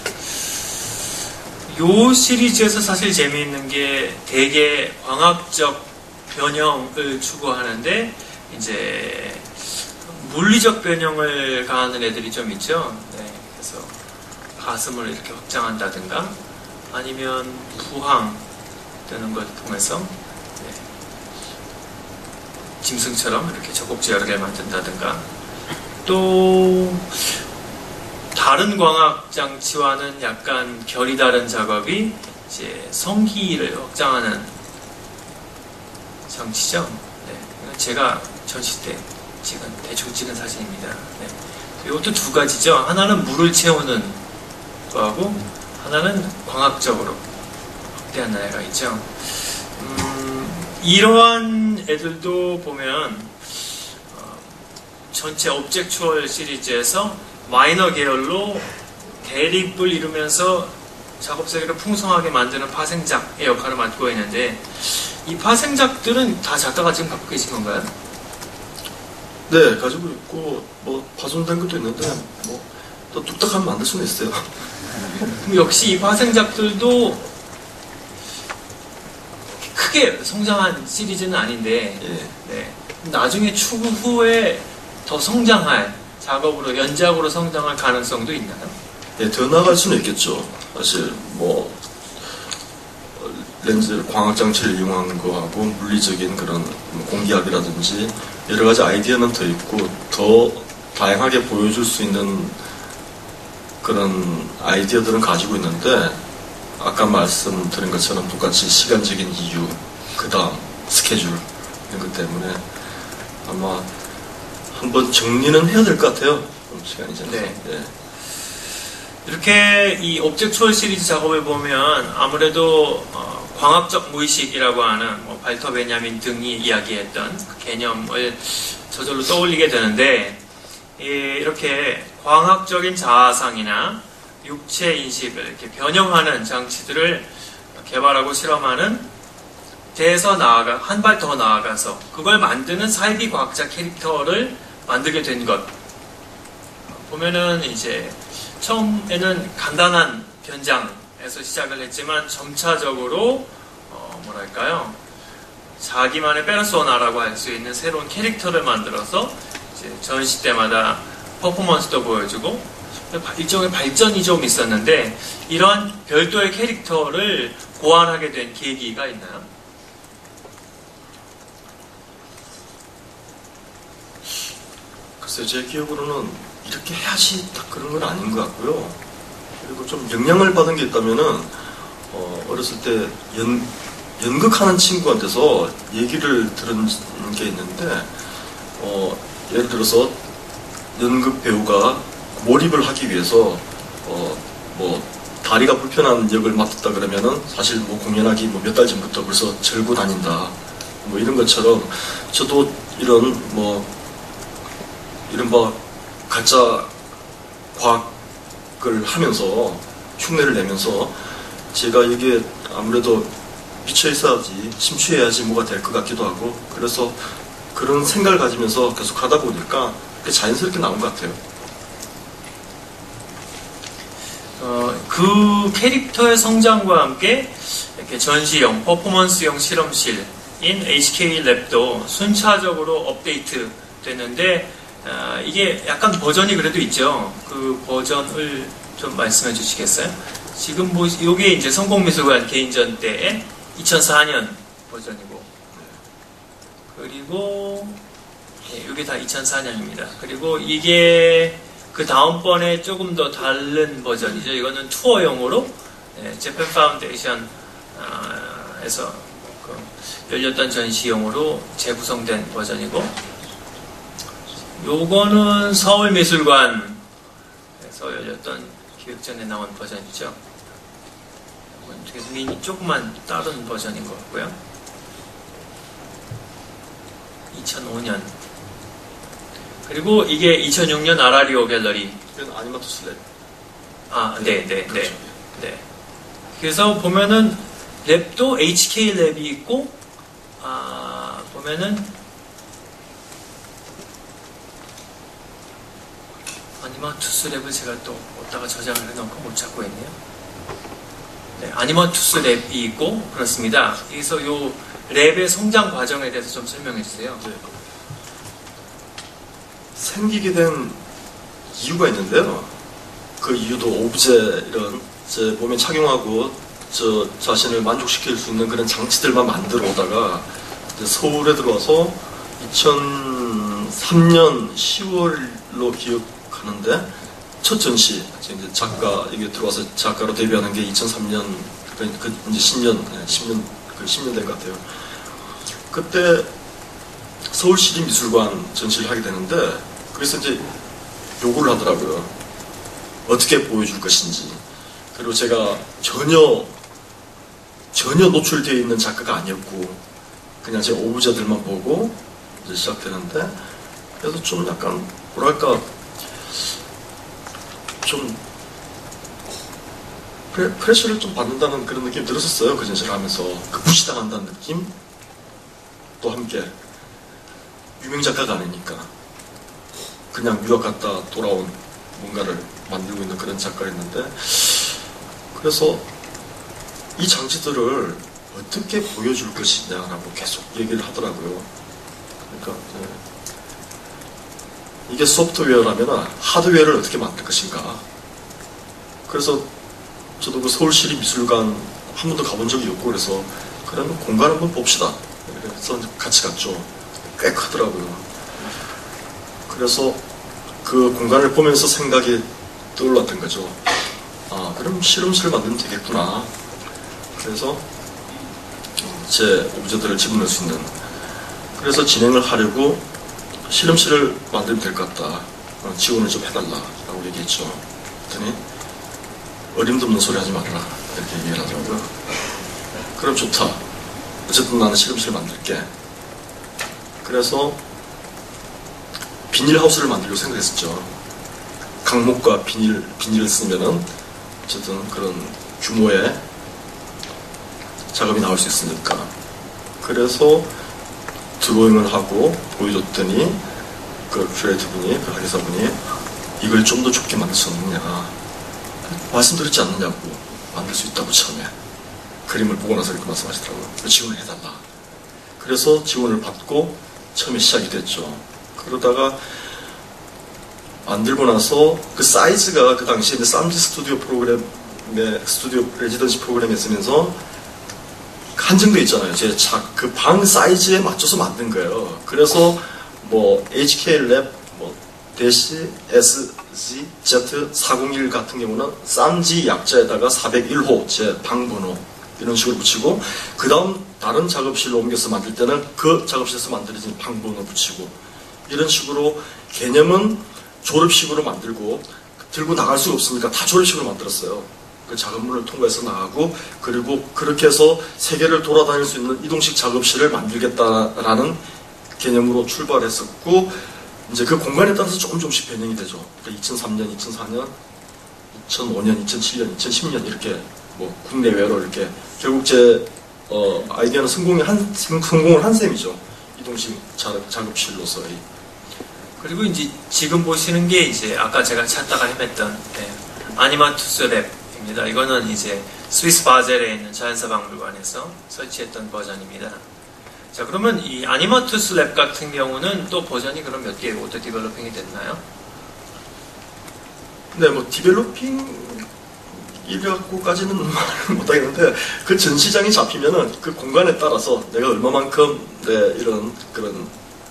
요 시리즈에서 사실 재미있는 게 되게 광학적 변형을 추구하는데 이제 물리적 변형을 가하는 애들이 좀 있죠. 네. 그래서 가슴을 이렇게 확장한다든가 아니면 부항 되는 걸 통해서 네. 짐승처럼 이렇게 젖꼭지 여러 개 만든다든가 또 다른 광학 장치와는 약간 결이 다른 작업이 이제 성기를 확장하는 장치죠. 네. 제가 전시 때 대충 찍은 사진입니다. 네. 이것도 두 가지죠. 하나는 물을 채우는 거하고 하나는 광학적으로 확대한 나래가 있죠. 이러한 애들도 보면 전체 옵젝추얼 시리즈에서 마이너 계열로 대립을 이루면서 작업 세계를 풍성하게 만드는 파생작의 역할을 맡고 있는데 이 파생작들은 다 작가가 지금 갖고 계신 건가요? 네, 가지고 있고 뭐 파손된 것도 있는데 뭐 또 뚝딱하면 만들 수는 있어요. 그럼 역시 이 파생작들도 크게 성장한 시리즈는 아닌데 예. 네. 나중에 추구 후에 더 성장할 작업으로 연작으로 성장할 가능성도 있나요? 예, 더 나아갈 수는 있겠죠. 사실 뭐 렌즈 광학 장치를 이용한 거하고 물리적인 그런 공기압이라든지 여러 가지 아이디어는 더 있고 더 다양하게 보여줄 수 있는 그런 아이디어들은 가지고 있는데 아까 말씀드린 것처럼 똑같이 시간적인 이유, 그 다음 스케줄 이런 것 때문에 아마 한번 정리는 해야 될 것 같아요. 시간이 지나서. 네. 네. 이렇게 이 옵젝추얼 시리즈 작업을 보면 아무래도 광학적 무의식이라고 하는 뭐 발터 베냐민 등이 이야기했던 그 개념을 저절로 떠올리게 되는데 이렇게 광학적인 자아상이나 육체 인식을 이렇게 변형하는 장치들을 개발하고 실험하는 데에서 한 발 더 나아가서 그걸 만드는 사이비 과학자 캐릭터를 만들게 된 것 보면은 이제 처음에는 간단한 변장에서 시작을 했지만 점차적으로 뭐랄까요, 자기만의 페르소나라고 할 수 있는 새로운 캐릭터를 만들어서 이제 전시 때마다 퍼포먼스도 보여주고 일종의 발전이 좀 있었는데, 이런 별도의 캐릭터를 고안하게 된 계기가 있나요? 글쎄요, 제 기억으로는 이렇게 해야지 딱 그런 건 아닌 것 같고요. 그리고 좀 영향을 받은 게 있다면은 어렸을 때 연극하는 친구한테서 얘기를 들은 게 있는데, 예를 들어서 연극 배우가 몰입을 하기 위해서 뭐 다리가 불편한 역을 맡았다 그러면은 사실 뭐 공연하기 뭐 몇 달 전부터 벌써 절고 다닌다, 뭐 이런 것처럼 저도 이런 뭐 이른바 가짜 과학을 하면서 흉내를 내면서 제가 이게 아무래도 미쳐 있어야지, 심취해야지 뭐가 될 것 같기도 하고, 그래서 그런 생각을 가지면서 계속 하다 보니까 자연스럽게 나온 것 같아요. 그 캐릭터의 성장과 함께 이렇게 전시형, 퍼포먼스형 실험실인 HK랩도 순차적으로 업데이트 되는데, 이게 약간 버전이 그래도 있죠. 그 버전을 좀 말씀해 주시겠어요? 지금 요게 이제 성공미술관 개인전 때의 2004년 버전이고, 그리고 이게 다 2004년입니다. 그리고 이게 그 다음번에 조금 더 다른 버전이죠. 이거는 투어용으로 재팬 파운데이션에서 열렸던 전시용으로 재구성된 버전이고, 요거는 서울미술관에서 열렸던 기획전에 나온 버전이죠. 미니 조그만 다른 버전인 것 같고요. 2005년. 그리고 이게 2006년 아라리오 갤러리. 이건 아니마투스 랩. 네. 그렇죠. 네. 그래서 보면은 랩도 HK 랩이 있고, 보면은 아니마투스 랩을 제가 또 어디다가 저장을 해놓고 못 찾고 있네요. 네, 아니마투스 랩이 있고 그렇습니다. 그래서 요 랩의 성장 과정에 대해서 좀 설명해 주세요. 네. 생기게 된 이유가 있는데요. 그 이유도 오브제, 이런 제 몸에 착용하고 저 자신을 만족시킬 수 있는 그런 장치들만 만들어 오다가 이제 서울에 들어와서 2003년 10월로 기억하는데, 첫 전시, 이제 작가, 이게 들어와서 작가로 데뷔하는 게 2003년, 그 이제 10년 된 것 같아요. 그때 서울시립미술관 전시를 하게 되는데, 그래서 이제 요구를 하더라고요. 어떻게 보여줄 것인지. 그리고 제가 전혀 노출되어 있는 작가가 아니었고, 그냥 제 오브제들만 보고 이제 시작되는데, 그래서 좀 약간, 뭐랄까, 좀 프레셔를 좀 받는다는 그런 느낌이 들었었어요. 그 전시를 하면서. 그 무시당한다는 느낌? 또 함께. 유명 작가가 아니니까. 그냥 유학 갔다 돌아온 뭔가를 만들고 있는 그런 작가였는데, 그래서 이 장치들을 어떻게 보여줄 것이냐라고 계속 얘기를 하더라고요. 그러니까 이게 소프트웨어라면 하드웨어를 어떻게 만들 것인가. 그래서 저도 그 서울시립미술관 한 번도 가본 적이 없고, 그래서 그러면 공간 한번 봅시다. 그래서 같이 갔죠. 꽤 크더라고요. 그래서 그 공간을 보면서 생각이 떠올랐던 거죠. 그럼 실험실을 만들면 되겠구나. 그래서 제 오브제들을 집어넣을 수 있는, 그래서 진행을 하려고 실험실을 만들면 될 것 같다. 지원을 좀 해달라라고 얘기했죠. 그랬더니 어림도 없는 소리 하지 말아라, 이렇게 얘기를 하더라고요. 그럼 좋다. 어쨌든 나는 실험실을 만들게. 그래서 비닐하우스를 만들려고 생각했었죠. 강목과 비닐을 쓰면은 어쨌든 그런 규모의 작업이 나올 수 있으니까. 그래서 드로잉을 하고 보여줬더니 그 큐레이터분이, 그 학예사분이 이걸 좀 더 좁게 만들 수 없느냐. 말씀드렸지 않느냐고. 만들 수 있다고 처음에. 그림을 보고 나서 이렇게 말씀하시더라고요. 지원을 해달라. 그래서 지원을 받고 처음에 시작이 됐죠. 그러다가 만들고 나서 그 사이즈가 그 당시에 쌈지 스튜디오 스튜디오 레지던시 프로그램에 쓰면서 한정돼 있잖아요. 제 그 방 사이즈에 맞춰서 만든 거예요. 그래서 뭐 HK랩 대시 SG Z401 같은 경우는 쌈지 약자에다가 401호 제 방번호 이런 식으로 붙이고, 그 다음 다른 작업실로 옮겨서 만들 때는 그 작업실에서 만들어진 방번호 붙이고, 이런 식으로 개념은 졸업식으로 만들고 들고 나갈 수가 없으니까 다 졸업식으로 만들었어요. 그 작업문을 통과해서 나가고, 그리고 그렇게 해서 세계를 돌아다닐 수 있는 이동식 작업실을 만들겠다라는 개념으로 출발했었고, 이제 그 공간에 따라서 조금씩 변형이 되죠. 그러니까 2003년, 2004년, 2005년, 2007년, 2010년 이렇게 뭐 국내외로 이렇게 결국 제 아이디어는 성공을 한 셈이죠. 이동식 작업실로서의. 그리고 이제 지금 보시는 게 이제 아까 제가 찾다가 헤맸던 아니마투스 랩입니다. 이거는 이제 스위스 바젤에 있는 자연사박물관에서 설치했던 버전입니다. 자, 그러면 이 아니마투스 랩 같은 경우는 또 버전이 그럼 몇 개고 또 디벨로핑이 됐나요? 네, 뭐 디벨로핑이라고까지는 말을 못하겠는데, 그 전시장이 잡히면은 그 공간에 따라서 내가 얼마만큼 이런 그런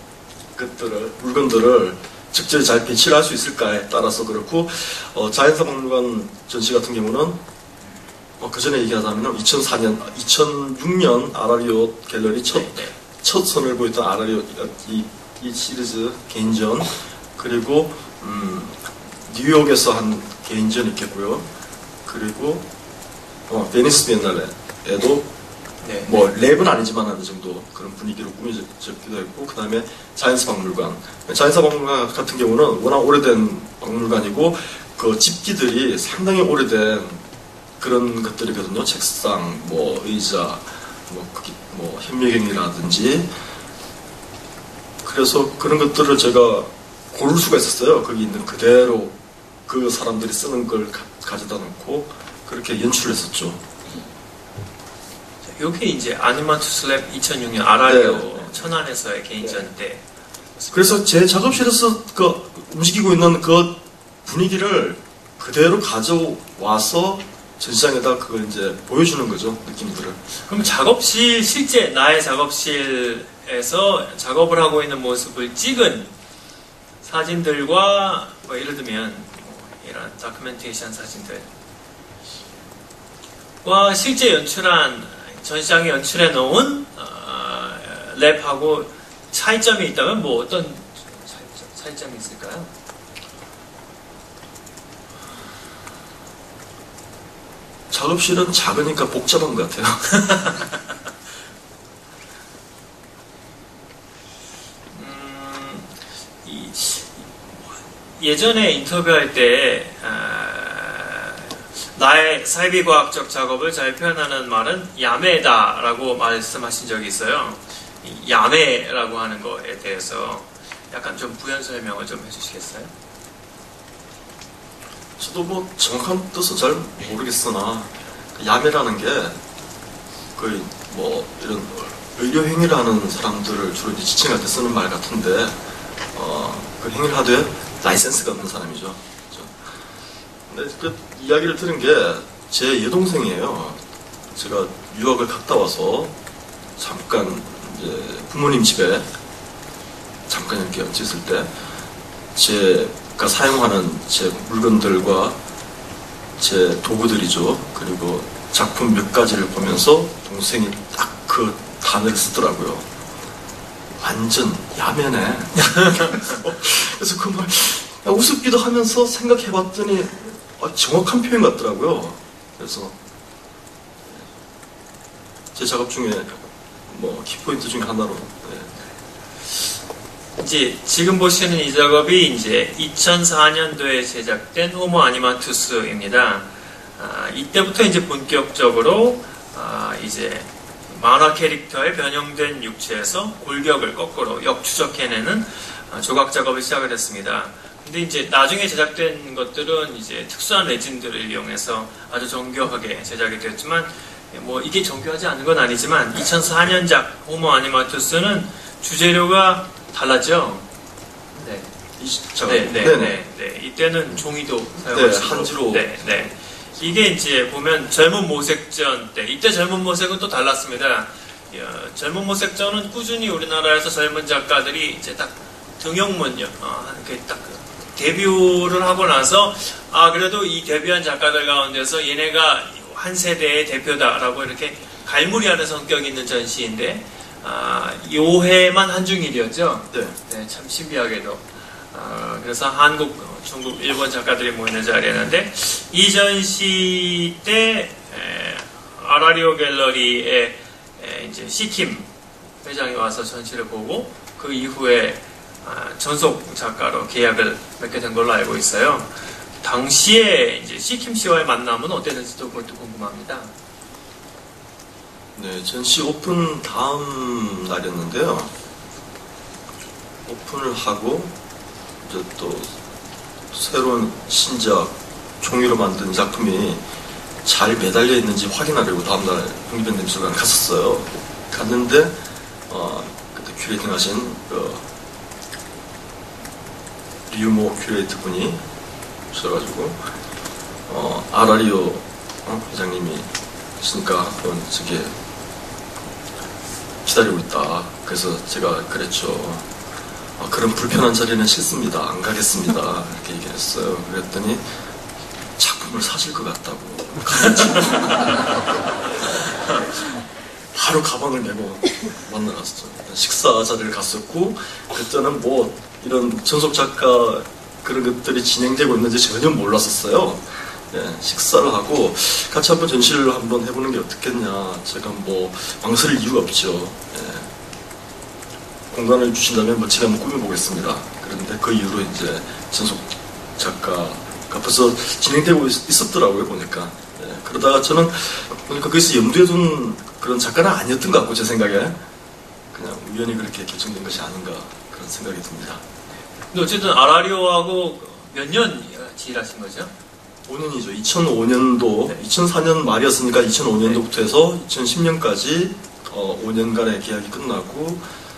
물건들을 적절히 잘 배치를 할 수 있을까에 따라서 그렇고, 자연사박물관 전시 같은 경우는 그 전에 얘기하자면 2006년 아라리오 갤러리 첫 선을 보였던 아라리오 이 시리즈 개인전, 그리고 뉴욕에서 한 개인전이 있겠고요. 그리고 베니스 비엔날레에도 뭐 랩은 아니지만 어느 정도 그런 분위기로 꾸며졌기도 했고, 그 다음에 자연사박물관 같은 경우는 워낙 오래된 박물관이고, 그 집기들이 상당히 오래된 그런 것들이거든요. 책상, 뭐 의자, 뭐 현미경이라든지. 그래서 그런 것들을 제가 고를 수가 있었어요. 거기 있는 그대로 그 사람들이 쓰는 걸 가져다 놓고 그렇게 연출을 했었죠. 여기 이제 아니마투스 랩 2006년 아라리오 천안에서의 개인전 때. 그래서 제 작업실에서 움직이고 있는 그 분위기를 그대로 가져와서 전시장에다 그걸 이제 보여주는 거죠, 느낌들을. 그럼 실제 나의 작업실에서 작업을 하고 있는 모습을 찍은 사진들과 뭐 예를 들면 이런 다큐멘테이션 사진들과 실제 전시장에 연출해 놓은 랩하고 차이점이 있다면 뭐 어떤 차이점이 있을까요? 작업실은 작으니까 복잡한 것 같아요. 예전에 인터뷰할 때 나의 사이비과학적 작업을 잘 표현하는 말은 야매다라고 말씀하신 적이 있어요. 이 야매라고 하는 거에 대해서 약간 좀 부연 설명을 좀 해주시겠어요? 저도 뭐 정확한 뜻은 잘 모르겠으나 야매라는 게 거의 뭐 이런 의료 행위를 하는 사람들을 주로 이제 지칭할 때 쓰는 말 같은데, 그 행위를 하되 라이센스가 없는 사람이죠. 근데 그 이야기를 들은 게 제 여동생이에요. 제가 유학을 갔다 와서 잠깐 이제 부모님 집에 잠깐 이렇게 얹혀 있을 때 제가 사용하는 제 물건들과 제 도구들이죠. 그리고 작품 몇 가지를 보면서 동생이 딱 그 단어를 쓰더라고요. 완전 야매네. 그래서 그 말 우습기도 하면서 생각해봤더니 정확한 표현 같더라고요. 그래서 제 작업 중에 뭐 키포인트 중에 하나로. 이제 지금 보시는 이 작업이 이제 2004년도에 제작된 호모 아니마투스입니다. 이때부터 이제 본격적으로 이제 만화 캐릭터의 변형된 육체에서 골격을 거꾸로 역추적해내는 조각 작업을 시작을 했습니다. 근데 이제 나중에 제작된 것들은 이제 특수한 레진들을 이용해서 아주 정교하게 제작이 되었지만 뭐 이게 정교하지 않은 건 아니지만 2004년작 호모 아니마투스는 주재료가 달랐죠. 네. 네. 이때는 종이도 사용하시고 한지로. 네. 이게 이제 보면 젊은 모색전 때 이때 젊은 모색은 또 달랐습니다. 젊은 모색전은 꾸준히 우리나라에서 젊은 작가들이 이제 딱 등용문요, 딱 데뷔를 하고 나서 그래도 이 데뷔한 작가들 가운데서 얘네가 한 세대의 대표다라고 이렇게 갈무리하는 성격이 있는 전시인데 요 해만 한중일이었죠. 네, 참 신기하게도. 그래서 한국, 중국, 일본 작가들이 모이는 자리였는데 이 전시 때 아라리오 갤러리에 이제 시킴 회장이 와서 전시를 보고 그 이후에 전속 작가로 계약을 맺게 된 걸로 알고 있어요. 당시에 이제 시킴 씨와의 만남은 어땠는지도 그것도 궁금합니다. 네, 전시 오픈 다음 날이었는데요. 오픈을 하고 이제 또 새로운 신작 종이로 만든 작품이 잘 매달려 있는지 확인하려고 다음날 국립현대미술관 갔었어요. 갔는데 그때 큐레이팅 하신 리유모 큐레이터 분이 오셔가지고 아라리오 회장님이 있으니까 한번 저기 기다리고 있다. 그래서 제가 그랬죠. 그런 불편한 자리는 싫습니다. 안 가겠습니다. 이렇게 얘기했어요. 그랬더니 작품을 사실 것 같다고. 바로 가방을 메고 만나러 갔었죠. 식사 자리를 갔었고 그때는 뭐 이런 전속 작가 그런 것들이 진행되고 있는지 전혀 몰랐었어요. 네, 식사를 하고 같이 한번 전시를 한번 해보는 게 어떻겠냐. 제가 뭐 망설일 이유가 없죠. 네. 공간을 주신다면 뭐 제가 한번 꾸며보겠습니다. 그런데 그 이후로 이제 전속 작가가 벌써 진행되고 있었더라고요, 보니까. 네, 그러다가 저는 보니까 거기서 염두에 둔 그런 작가는 아니었던 것 같고, 제 생각에. 그냥 우연히 그렇게 결정된 것이 아닌가 그런 생각이 듭니다. 근데 어쨌든 아라리오하고 몇 년 지일하신 거죠? 5년이죠. 2005년도, 네. 2004년 말이었으니까 2005년도부터 해서 2010년까지 5년간의 계약이 끝나고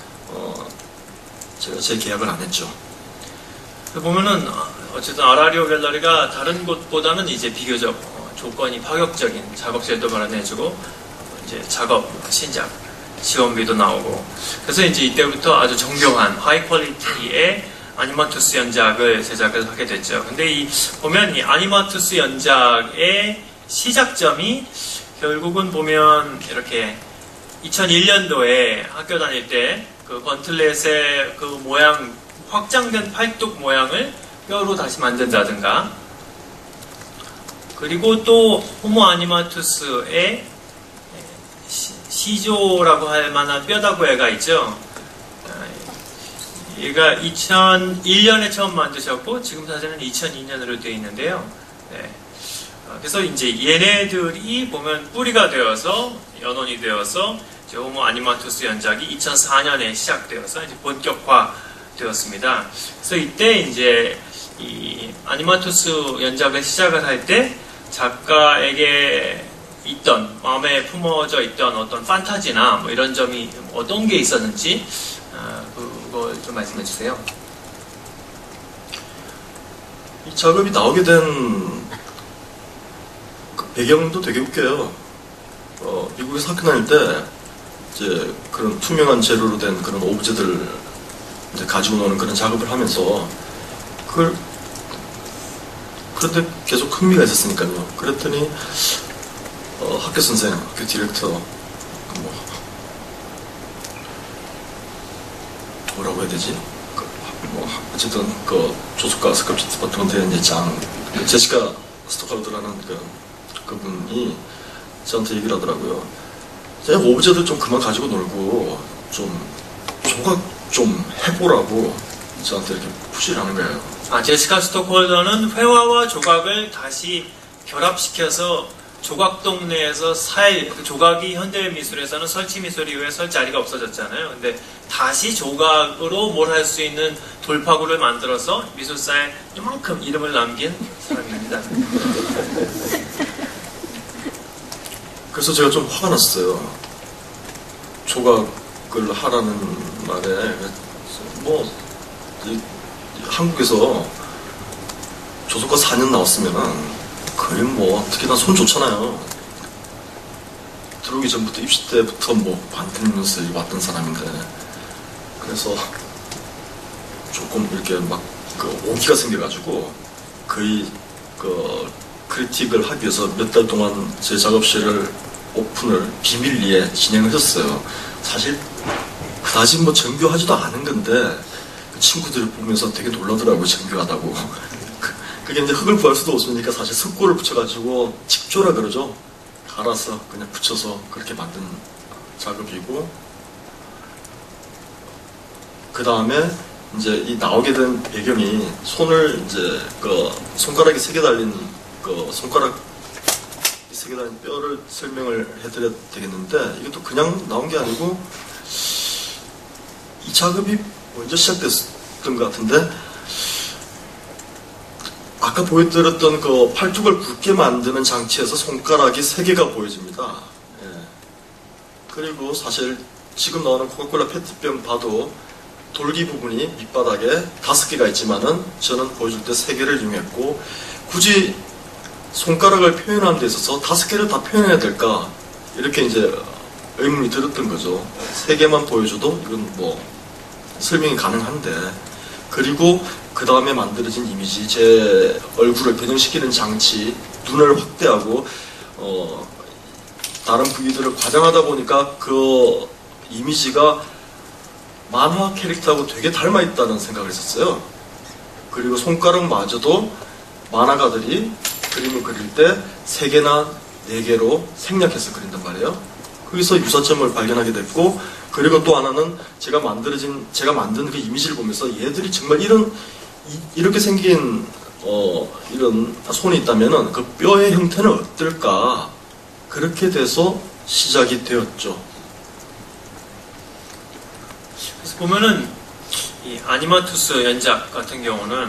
제가 제 계약을 안 했죠. 보면은 어쨌든 아라리오 갤러리가 다른 곳보다는 이제 비교적 조건이 파격적인 작업 제도를 마련해주고 이제 작업 신작 지원비도 나오고 그래서 이제 이때부터 아주 정교한 하이 퀄리티의 아니마투스 연작을 제작을 하게 됐죠. 근데 보면 이 아니마투스 연작의 시작점이 결국은 보면 이렇게 2001년도에 학교 다닐 때 그 건틀렛의 그 모양, 확장된 팔뚝 모양을 뼈로 다시 만든다든가 그리고 또 호모 아니마투스의 시조라고 할 만한 뼈다구애가 있죠. 얘가 2001년에 처음 만드셨고 지금 사진은 2002년으로 되어 있는데요. 네. 그래서 이제 얘네들이 보면 뿌리가 되어서 연원이 되어서 호모 아니마투스 연작이 2004년에 시작되어서 이제 본격화되었습니다. 그래서 이때 이제 이 아니마투스 연작을 시작을 할 때 작가에게 있던 마음에 품어져 있던 어떤 판타지나 뭐 이런 점이 어떤 게 있었는지 그걸 좀 말씀해 주세요. 이 작업이 나오게 된 그 배경도 되게 웃겨요. 미국에서 학교 다닐 때 이제 그런 투명한 재료로 된 그런 오브제들 이제 가지고 노는 그런 작업을 하면서 그런데 계속 흥미가 있었으니까요. 그랬더니 학교 선생, 학교 디렉터 뭐라고 해야 되지? 어쨌든 그 조숙과 스컵 디파트먼트의 장 제시카 스토카우드라는 그분이 저한테 얘기를 하더라고요. 제가 오브제들 좀 그만 가지고 놀고 좀 조각 좀 해보라고 저한테 이렇게 푸시를 하는 거예요. 제시카 스토크홀더는 회화와 조각을 다시 결합시켜서 조각동 내에서 조각이 현대 미술에서는 설치 미술 이후에 설 자리가 없어졌잖아요. 근데 다시 조각으로 뭘 할 수 있는 돌파구를 만들어서 미술사에 이만큼 이름을 남긴 사람입니다. 그래서 제가 좀 화가 났어요. 조각을 하라는 말에 뭐 한국에서 조속과 4년 나왔으면은 거의 뭐 특히나 손 좋잖아요. 들어오기 전부터 입시 때부터 뭐 만들면서 왔던 사람인데 그래서 조금 이렇게 막 그 오기가 생겨가지고 거의 그 크리틱을 하기 위해서 몇 달 동안 제 작업실을 오픈을 비밀리에 진행을 했어요. 사실 그다지 뭐 정교하지도 않은 건데 친구들이 보면서 되게 놀라더라고요. 정교하다고. 그게 이제 흙을 구할 수도 없으니까 사실 석고를 붙여가지고 직조라 그러죠. 갈아서 그냥 붙여서 그렇게 만든 작업이고, 그 다음에 이제 이 나오게 된 배경이 손을 이제 그 손가락이 3개 달린 그 손가락 3개 달린 뼈를 설명을 해드려야 되겠는데, 이것도 그냥 나온 게 아니고 이 작업이 먼저 시작됐던 것 같은데, 아까 보여드렸던 그 팔뚝을 굵게 만드는 장치에서 손가락이 3개가 보여집니다. 예. 그리고 사실 지금 나오는 코카콜라 페트병 봐도 돌기 부분이 밑바닥에 5개가 있지만은 저는 보여줄 때 3개를 이용했고, 굳이 손가락을 표현하는 데 있어서 5개를 다 표현해야 될까? 이렇게 이제 의문이 들었던 거죠. 3개만 보여줘도 이건 뭐 설명이 가능한데, 그리고 그 다음에 만들어진 이미지, 제 얼굴을 변형시키는 장치, 눈을 확대하고 다른 부위들을 과장하다 보니까 그 이미지가 만화 캐릭터하고 되게 닮아있다는 생각을 했었어요. 그리고 손가락마저도 만화가들이 그림을 그릴 때 3개나 4개로 생략해서 그린단 말이에요. 거기서 유사점을 발견하게 됐고, 그리고 또 하나는 제가 만든 그 이미지를 보면서 얘들이 정말 이렇게 생긴 이런 손이 있다면은 그 뼈의 형태는 어떨까? 그렇게 돼서 시작이 되었죠. 그래서 보면은 이 아니마투스 연작 같은 경우는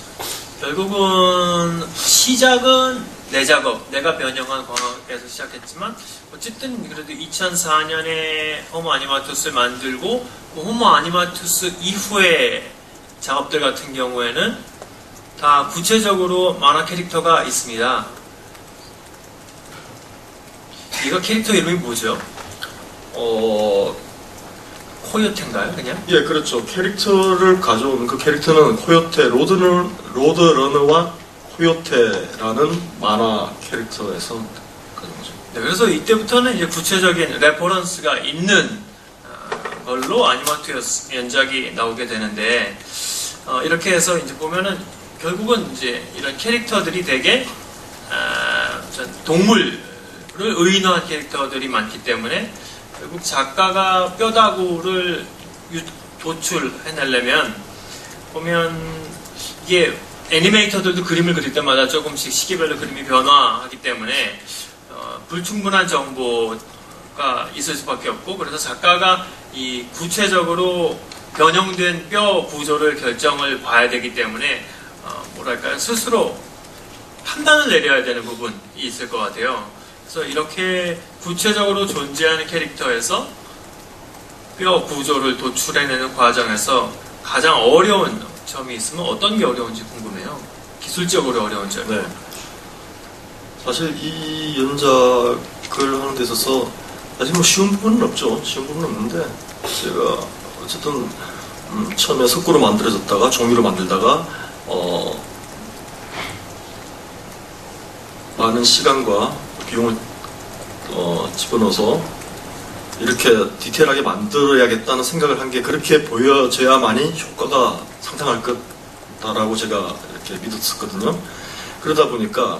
결국은 시작은 내 작업, 내가 변형한 광학에서 시작했지만, 어쨌든 그래도 2004년에 호모 아니마투스를 만들고, 호모 아니마투스 이후의 작업들 같은 경우에는 다 구체적으로 만화 캐릭터가 있습니다. 이거 캐릭터 이름이 뭐죠? 코요테인가요, 그냥? 예, 그렇죠. 캐릭터를 가져온 그 캐릭터는 코요테, 로드러너와 코요테라는 만화 캐릭터에서 가져온 거죠. 네, 그래서 이때부터는 이제 구체적인 레퍼런스가 있는 걸로 아니마투스 연작이 나오게 되는데, 이렇게 해서 이제 보면은 결국은 이제 이런 캐릭터들이 되게 동물을 의인화한 캐릭터들이 많기 때문에 결국 작가가 뼈다구를 도출해내려면 보면 이게 애니메이터들도 그림을 그릴 때마다 조금씩 시기별로 그림이 변화하기 때문에 불충분한 정보가 있을 수밖에 없고, 그래서 작가가 이 구체적으로 변형된 뼈 구조를 결정을 봐야 되기 때문에 뭐랄까요, 스스로 판단을 내려야 되는 부분이 있을 것 같아요. 그래서 이렇게 구체적으로 존재하는 캐릭터에서 뼈 구조를 도출해내는 과정에서 가장 어려운 점이 있으면 어떤 게 어려운지 궁금해요. 기술적으로 어려운 점. 네. 사실 이 연작을 하는 데 있어서 아직 뭐 쉬운 부분은 없죠. 쉬운 부분은 없는데, 제가 어쨌든 처음에 석고로 만들어졌다가 종이로 만들다가 많은 시간과 비용을 집어넣어서 이렇게 디테일하게 만들어야겠다는 생각을 한 게, 그렇게 보여져야만이 효과가 상당할 거다라고 제가 이렇게 믿었었거든요. 그러다 보니까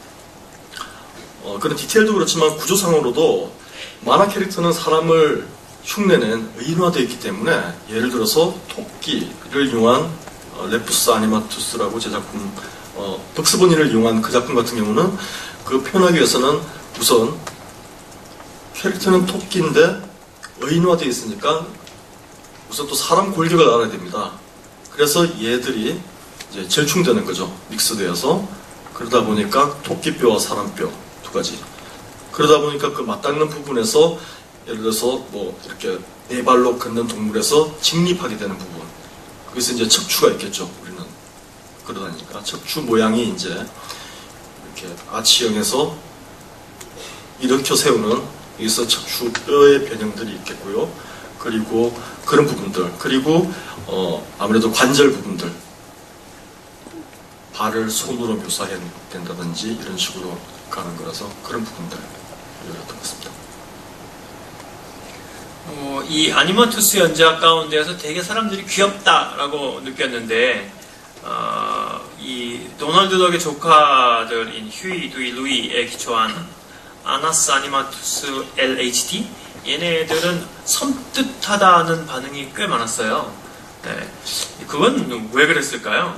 그런 디테일도 그렇지만 구조상으로도 만화 캐릭터는 사람을 흉내낸 의인화되어 있기 때문에, 예를 들어서 토끼를 이용한 레푸스 아니마투스라고 제 작품, 벅스버니를 이용한 그 작품 같은 경우는 그 표현하기 위해서는 우선 캐릭터는 토끼인데 어인화되어 있으니까 우선 또 사람 골격을 알아야 됩니다. 그래서 얘들이 이제 절충되는 거죠. 믹스되어서. 그러다 보니까 토끼뼈와 사람뼈 두 가지. 그러다 보니까 그 맞닿는 부분에서 예를 들어서 뭐 이렇게 네 발로 걷는 동물에서 직립하게 되는 부분. 거기서 이제 척추가 있겠죠. 우리는 그러다니까 척추 모양이 이제 이렇게 아치형에서 일으켜 세우는 여기서 척추뼈의 변형들이 있겠고요. 그리고 그런 부분들, 그리고 아무래도 관절 부분들, 발을 손으로 묘사해야 된다든지 이런 식으로 가는 거라서 그런 부분들 이랬던 것 같습니다. 이 아니마투스 연작 가운데에서 되게 사람들이 귀엽다라고 느꼈는데 이 도널드 덕의 조카들인 휴이, 두이, 루이에 기초한 아나스 아니마투스 LHD 얘네들은 섬뜩하다는 반응이 꽤 많았어요. 네. 그건 왜 그랬을까요?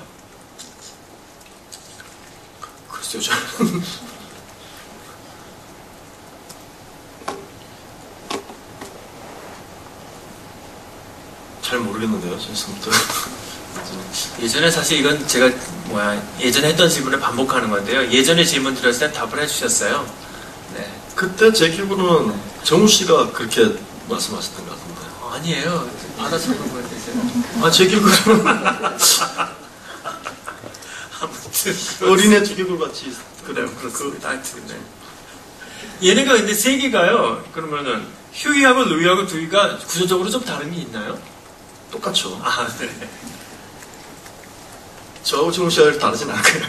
글쎄요, 저는 잘 모르겠는데요, 죄송합니다. 예전에 사실 이건 제가 예전에 했던 질문을 반복하는 건데요. 예전에 질문 드렸을 때 답을 해주셨어요. 네. 그때 제 기억으로는 정우 씨가 그렇게 말씀하셨던 것 같은데. 아니에요. 받아적은 거였어요. 제 기억으로는 아무튼 어린애 주객을 같이 그래요. 그렇습니다. 하여튼 네. 얘네가 근데 세 개가요. 그러면은 휴이하고 루이하고 두이가 구조적으로 좀 다른 게 있나요? 똑같죠. 아, 네. 저하고 정우 씨가 다르진 않고요.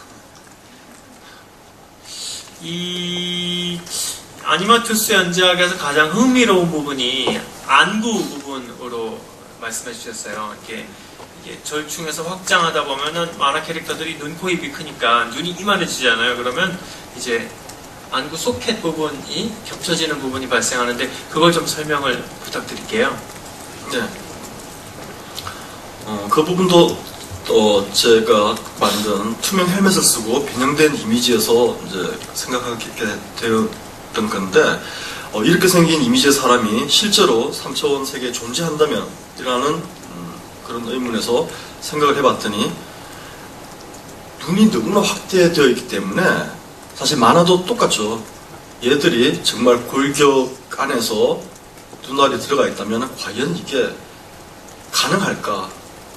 이 아니마투스 연작에서 가장 흥미로운 부분이 안구 부분으로 말씀해 주셨어요. 이게 절충해서 확장하다 보면은 만화 캐릭터들이 눈, 코, 입이 크니까 눈이 이만해지잖아요. 그러면 이제 안구 소켓 부분이 겹쳐지는 부분이 발생하는데 그걸 좀 설명을 부탁드릴게요. 네. 그 부분도 제가 만든 투명 헬멧을 쓰고 변형된 이미지에서 이제 생각하게 되었던 건데 이렇게 생긴 이미지의 사람이 실제로 3차원 세계에 존재한다면 이라는 그런 의문에서 생각을 해봤더니 눈이 너무나 확대되어 있기 때문에 사실 만화도 똑같죠. 얘들이 정말 골격 안에서 눈알이 들어가 있다면 과연 이게 가능할까?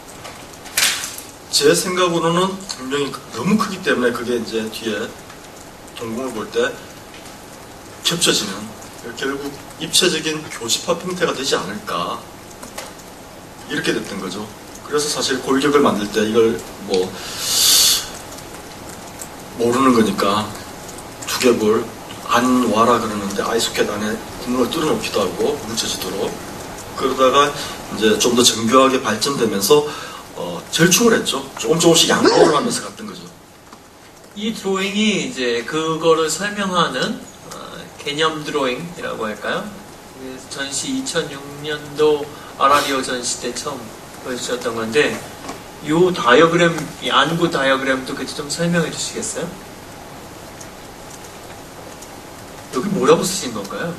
제 생각으로는 분명히 너무 크기 때문에 그게 이제 뒤에 동공을 볼 때 겹쳐지는 결국 입체적인 교집합 형태가 되지 않을까 이렇게 됐던 거죠. 그래서 사실 골격을 만들 때 이걸 뭐 모르는 거니까 두개골 안와라 그러는데 아이소켓 안에 구멍을 뚫어놓기도 하고 뭉쳐지도록 그러다가 이제 좀 더 정교하게 발전되면서 절충을 했죠. 조금씩 양보를 하면서 갔던 거죠. 이 드로잉이 이제 그거를 설명하는 개념 드로잉이라고 할까요? 전시 2006년도 아라리오 전시 때 처음 보여주셨던 건데 이 다이어그램, 이 안구 다이어그램도 그때 좀 설명해 주시겠어요? 여기 뭐라고 쓰신 건가요?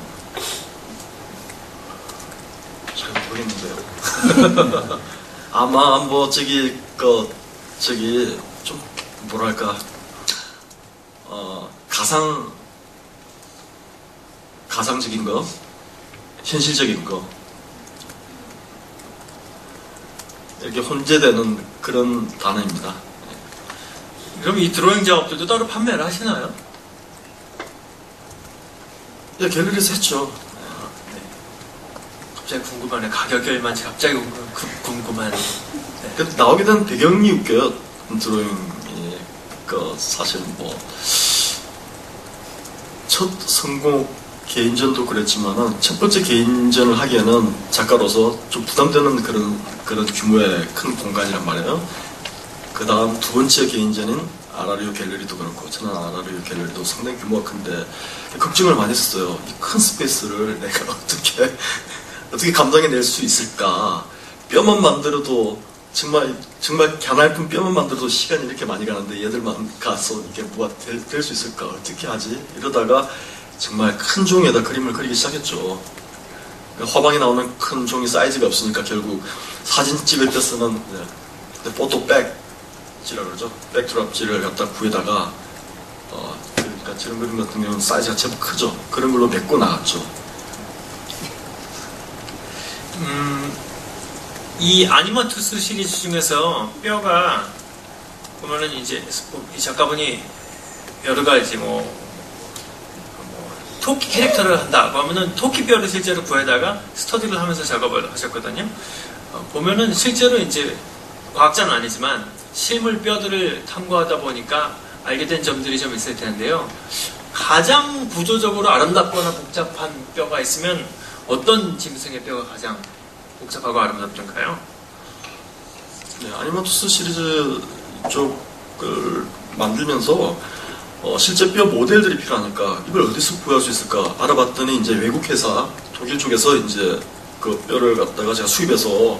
잘 모르겠는데요. 아마 뭐 좀 뭐랄까 가상적인 거, 현실적인 거 이렇게 혼재되는 그런 단어입니다. 그럼 이 드로잉 작업들도 따로 판매를 하시나요? 예, 갤러리에서 했죠. 갑자기 궁금하네. 가격이 얼마인지 갑자기 궁금하네. 네. 그 나오게 된 배경이 웃겨요. 드로잉이 사실 뭐 첫 성공 개인전도 그랬지만은 첫 번째 개인전을 하기에는 작가로서 좀 부담되는 그런 규모의 큰 공간이란 말이에요. 그 다음 두 번째 개인전인 아라리오 갤러리도 그렇고 저는 아라리오 갤러리도 상당히 규모가 큰데 걱정을 많이 했어요. 이 큰 스페이스를 내가 어떻게 감당해낼 수 있을까? 뼈만 만들어도 정말 가날픈 뼈만 만들어도 시간이 이렇게 많이 가는데 얘들만 가서 이게 뭐가 될 수 있을까? 어떻게 하지? 이러다가 정말 큰 종이에다 그림을 그리기 시작했죠. 화방에 나오는 큰 종이 사이즈가 없으니까 결국 사진 찍을 때 쓰는 포토백지라 그러죠. 백드랍지를 갖다 구해다가 그러니까 저런 그림 같은 경우는 사이즈가 제법 크죠. 그런 걸로 메꿔 나갔죠. 이 아니마투스 시리즈 중에서 뼈가 보면은 이제 이 작가분이 여러 가지 토끼 캐릭터를 한다고 하면은 토끼 뼈를 실제로 구해다가 스터디를 하면서 작업을 하셨거든요. 보면은 실제로 이제 과학자는 아니지만 실물 뼈들을 탐구하다 보니까 알게 된 점들이 좀 있을 텐데요. 가장 구조적으로 아름답거나 복잡한 뼈가 있으면 어떤 짐승의 뼈가 가장 복잡하고 아름답던가요? 네, 아니마투스 시리즈 쪽을 만들면서 실제 뼈 모델들이 필요하니까 이걸 어디서 구할 수 있을까 알아봤더니 이제 외국 회사 독일 쪽에서 이제 그 뼈를 갖다가 제가 수입해서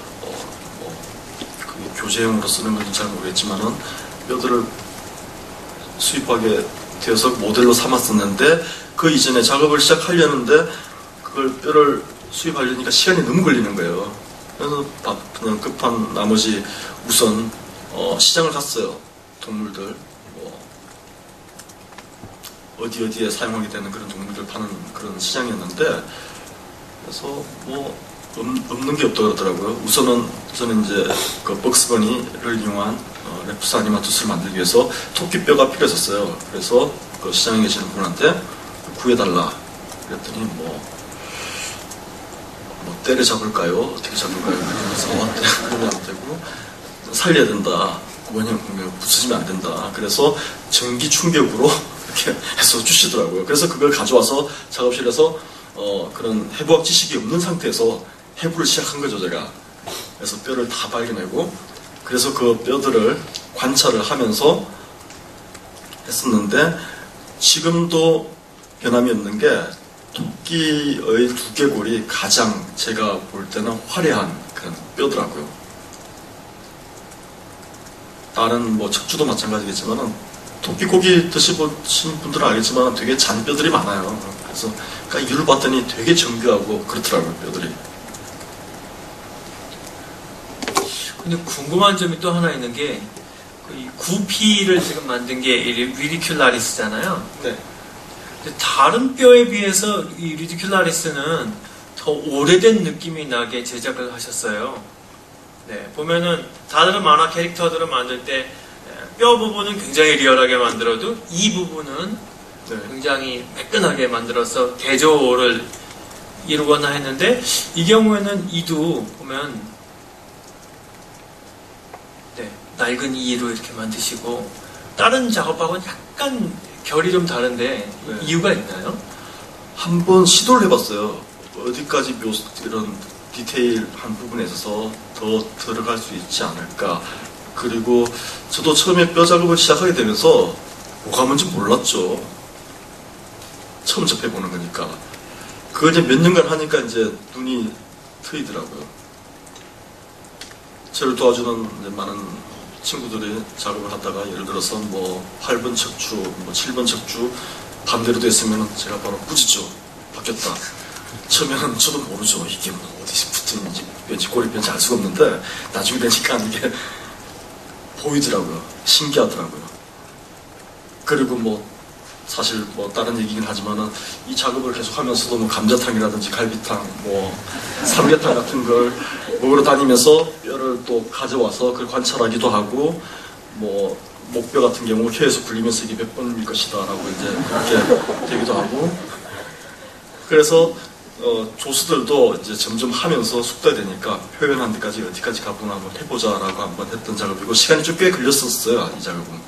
그 교재용으로 쓰는 건지 잘 모르겠지만은 뼈들을 수입하게 되어서 모델로 삼았었는데 그 이전에 작업을 시작하려는데 그걸 뼈를 수입하려니까 시간이 너무 걸리는 거예요. 그래서 그냥 급한 나머지 우선 시장을 갔어요. 동물들 어디에 사용하게 되는 그런 동물들 파는 그런 시장이었는데 그래서 없는 게 없다 그러더라고요. 우선은 저는 이제 그 벅스버니를 이용한 레프스 아니마투스를 만들기 위해서 토끼뼈가 필요했었어요. 그래서 그 시장에 계시는 분한테 구해달라 그랬더니 때를 잡을까요? 어떻게 잡을까요? 그래서 그러면 안 되고 살려야 된다. 원형 부서지면 안 된다. 그래서 전기 충격으로 이렇게 해서 주시더라고요. 그래서 그걸 가져와서 작업실에서 그런 해부학 지식이 없는 상태에서 해부를 시작한 거죠, 제가. 그래서 뼈를 다 발견하고 그래서 그 뼈들을 관찰을 하면서 했었는데 지금도 변함이 없는 게 토끼의 두개골이 가장 제가 볼 때는 화려한 그런 뼈더라고요. 다른 척추도 마찬가지겠지만은 토끼 고기 드셔보신 분들은 알겠지만 되게 잔 뼈들이 많아요. 그래서 그러니까 이를 봤더니 되게 정교하고 그렇더라고요, 뼈들이. 근데 궁금한 점이 또 하나 있는 게 이 구피를 지금 만든 게 리디큘라리스잖아요. 네. 근데 다른 뼈에 비해서 이 리디큘라리스는 더 오래된 느낌이 나게 제작을 하셨어요. 네, 보면은 다른 만화 캐릭터들을 만들 때 뼈 부분은 굉장히 리얼하게 만들어도 이 부분은 굉장히 매끈하게 만들어서 대조를 이루거나 했는데 이 경우에는 이도 보면 낡은 이로 이렇게 만드시고 다른 작업하고는 약간 결이 좀 다른데 이유가 있나요? 한번 시도를 해봤어요. 어디까지 이런 디테일한 부분에 있어서 더 들어갈 수 있지 않을까. 그리고 저도 처음에 뼈 작업을 시작하게 되면서 뭐가 뭔지 몰랐죠. 처음 접해보는 거니까. 그걸 이제 몇 년간 하니까 이제 눈이 트이더라고요. 저를 도와주는 이제 많은 친구들이 작업을 하다가 예를 들어서 8번 척추, 7번 척추 반대로 됐으면 제가 바로 꾸짖죠. 바뀌었다. 처음에는 저도 모르죠. 이게 어디서 붙은지 왠지 꼬리뼈인지 알 수가 없는데 나중에 되니까 이게 보이더라고요. 신기하더라고요. 그리고 사실 다른 얘기긴 하지만은 이 작업을 계속하면서도 감자탕이라든지 갈비탕, 삼계탕 같은 걸 먹으러 다니면서 뼈를 또 가져와서 그걸 관찰하기도 하고 목뼈 같은 경우 혀에서 불리면서 이게 몇 번일 것이다라고 이제 그렇게 되기도 하고 그래서 조수들도 이제 점점 하면서 숙달되니까 표현한 데까지 어디까지 가보나 한번 해보자라고 한번 했던 작업이고 시간이 좀 꽤 걸렸었어요. 이 작업은.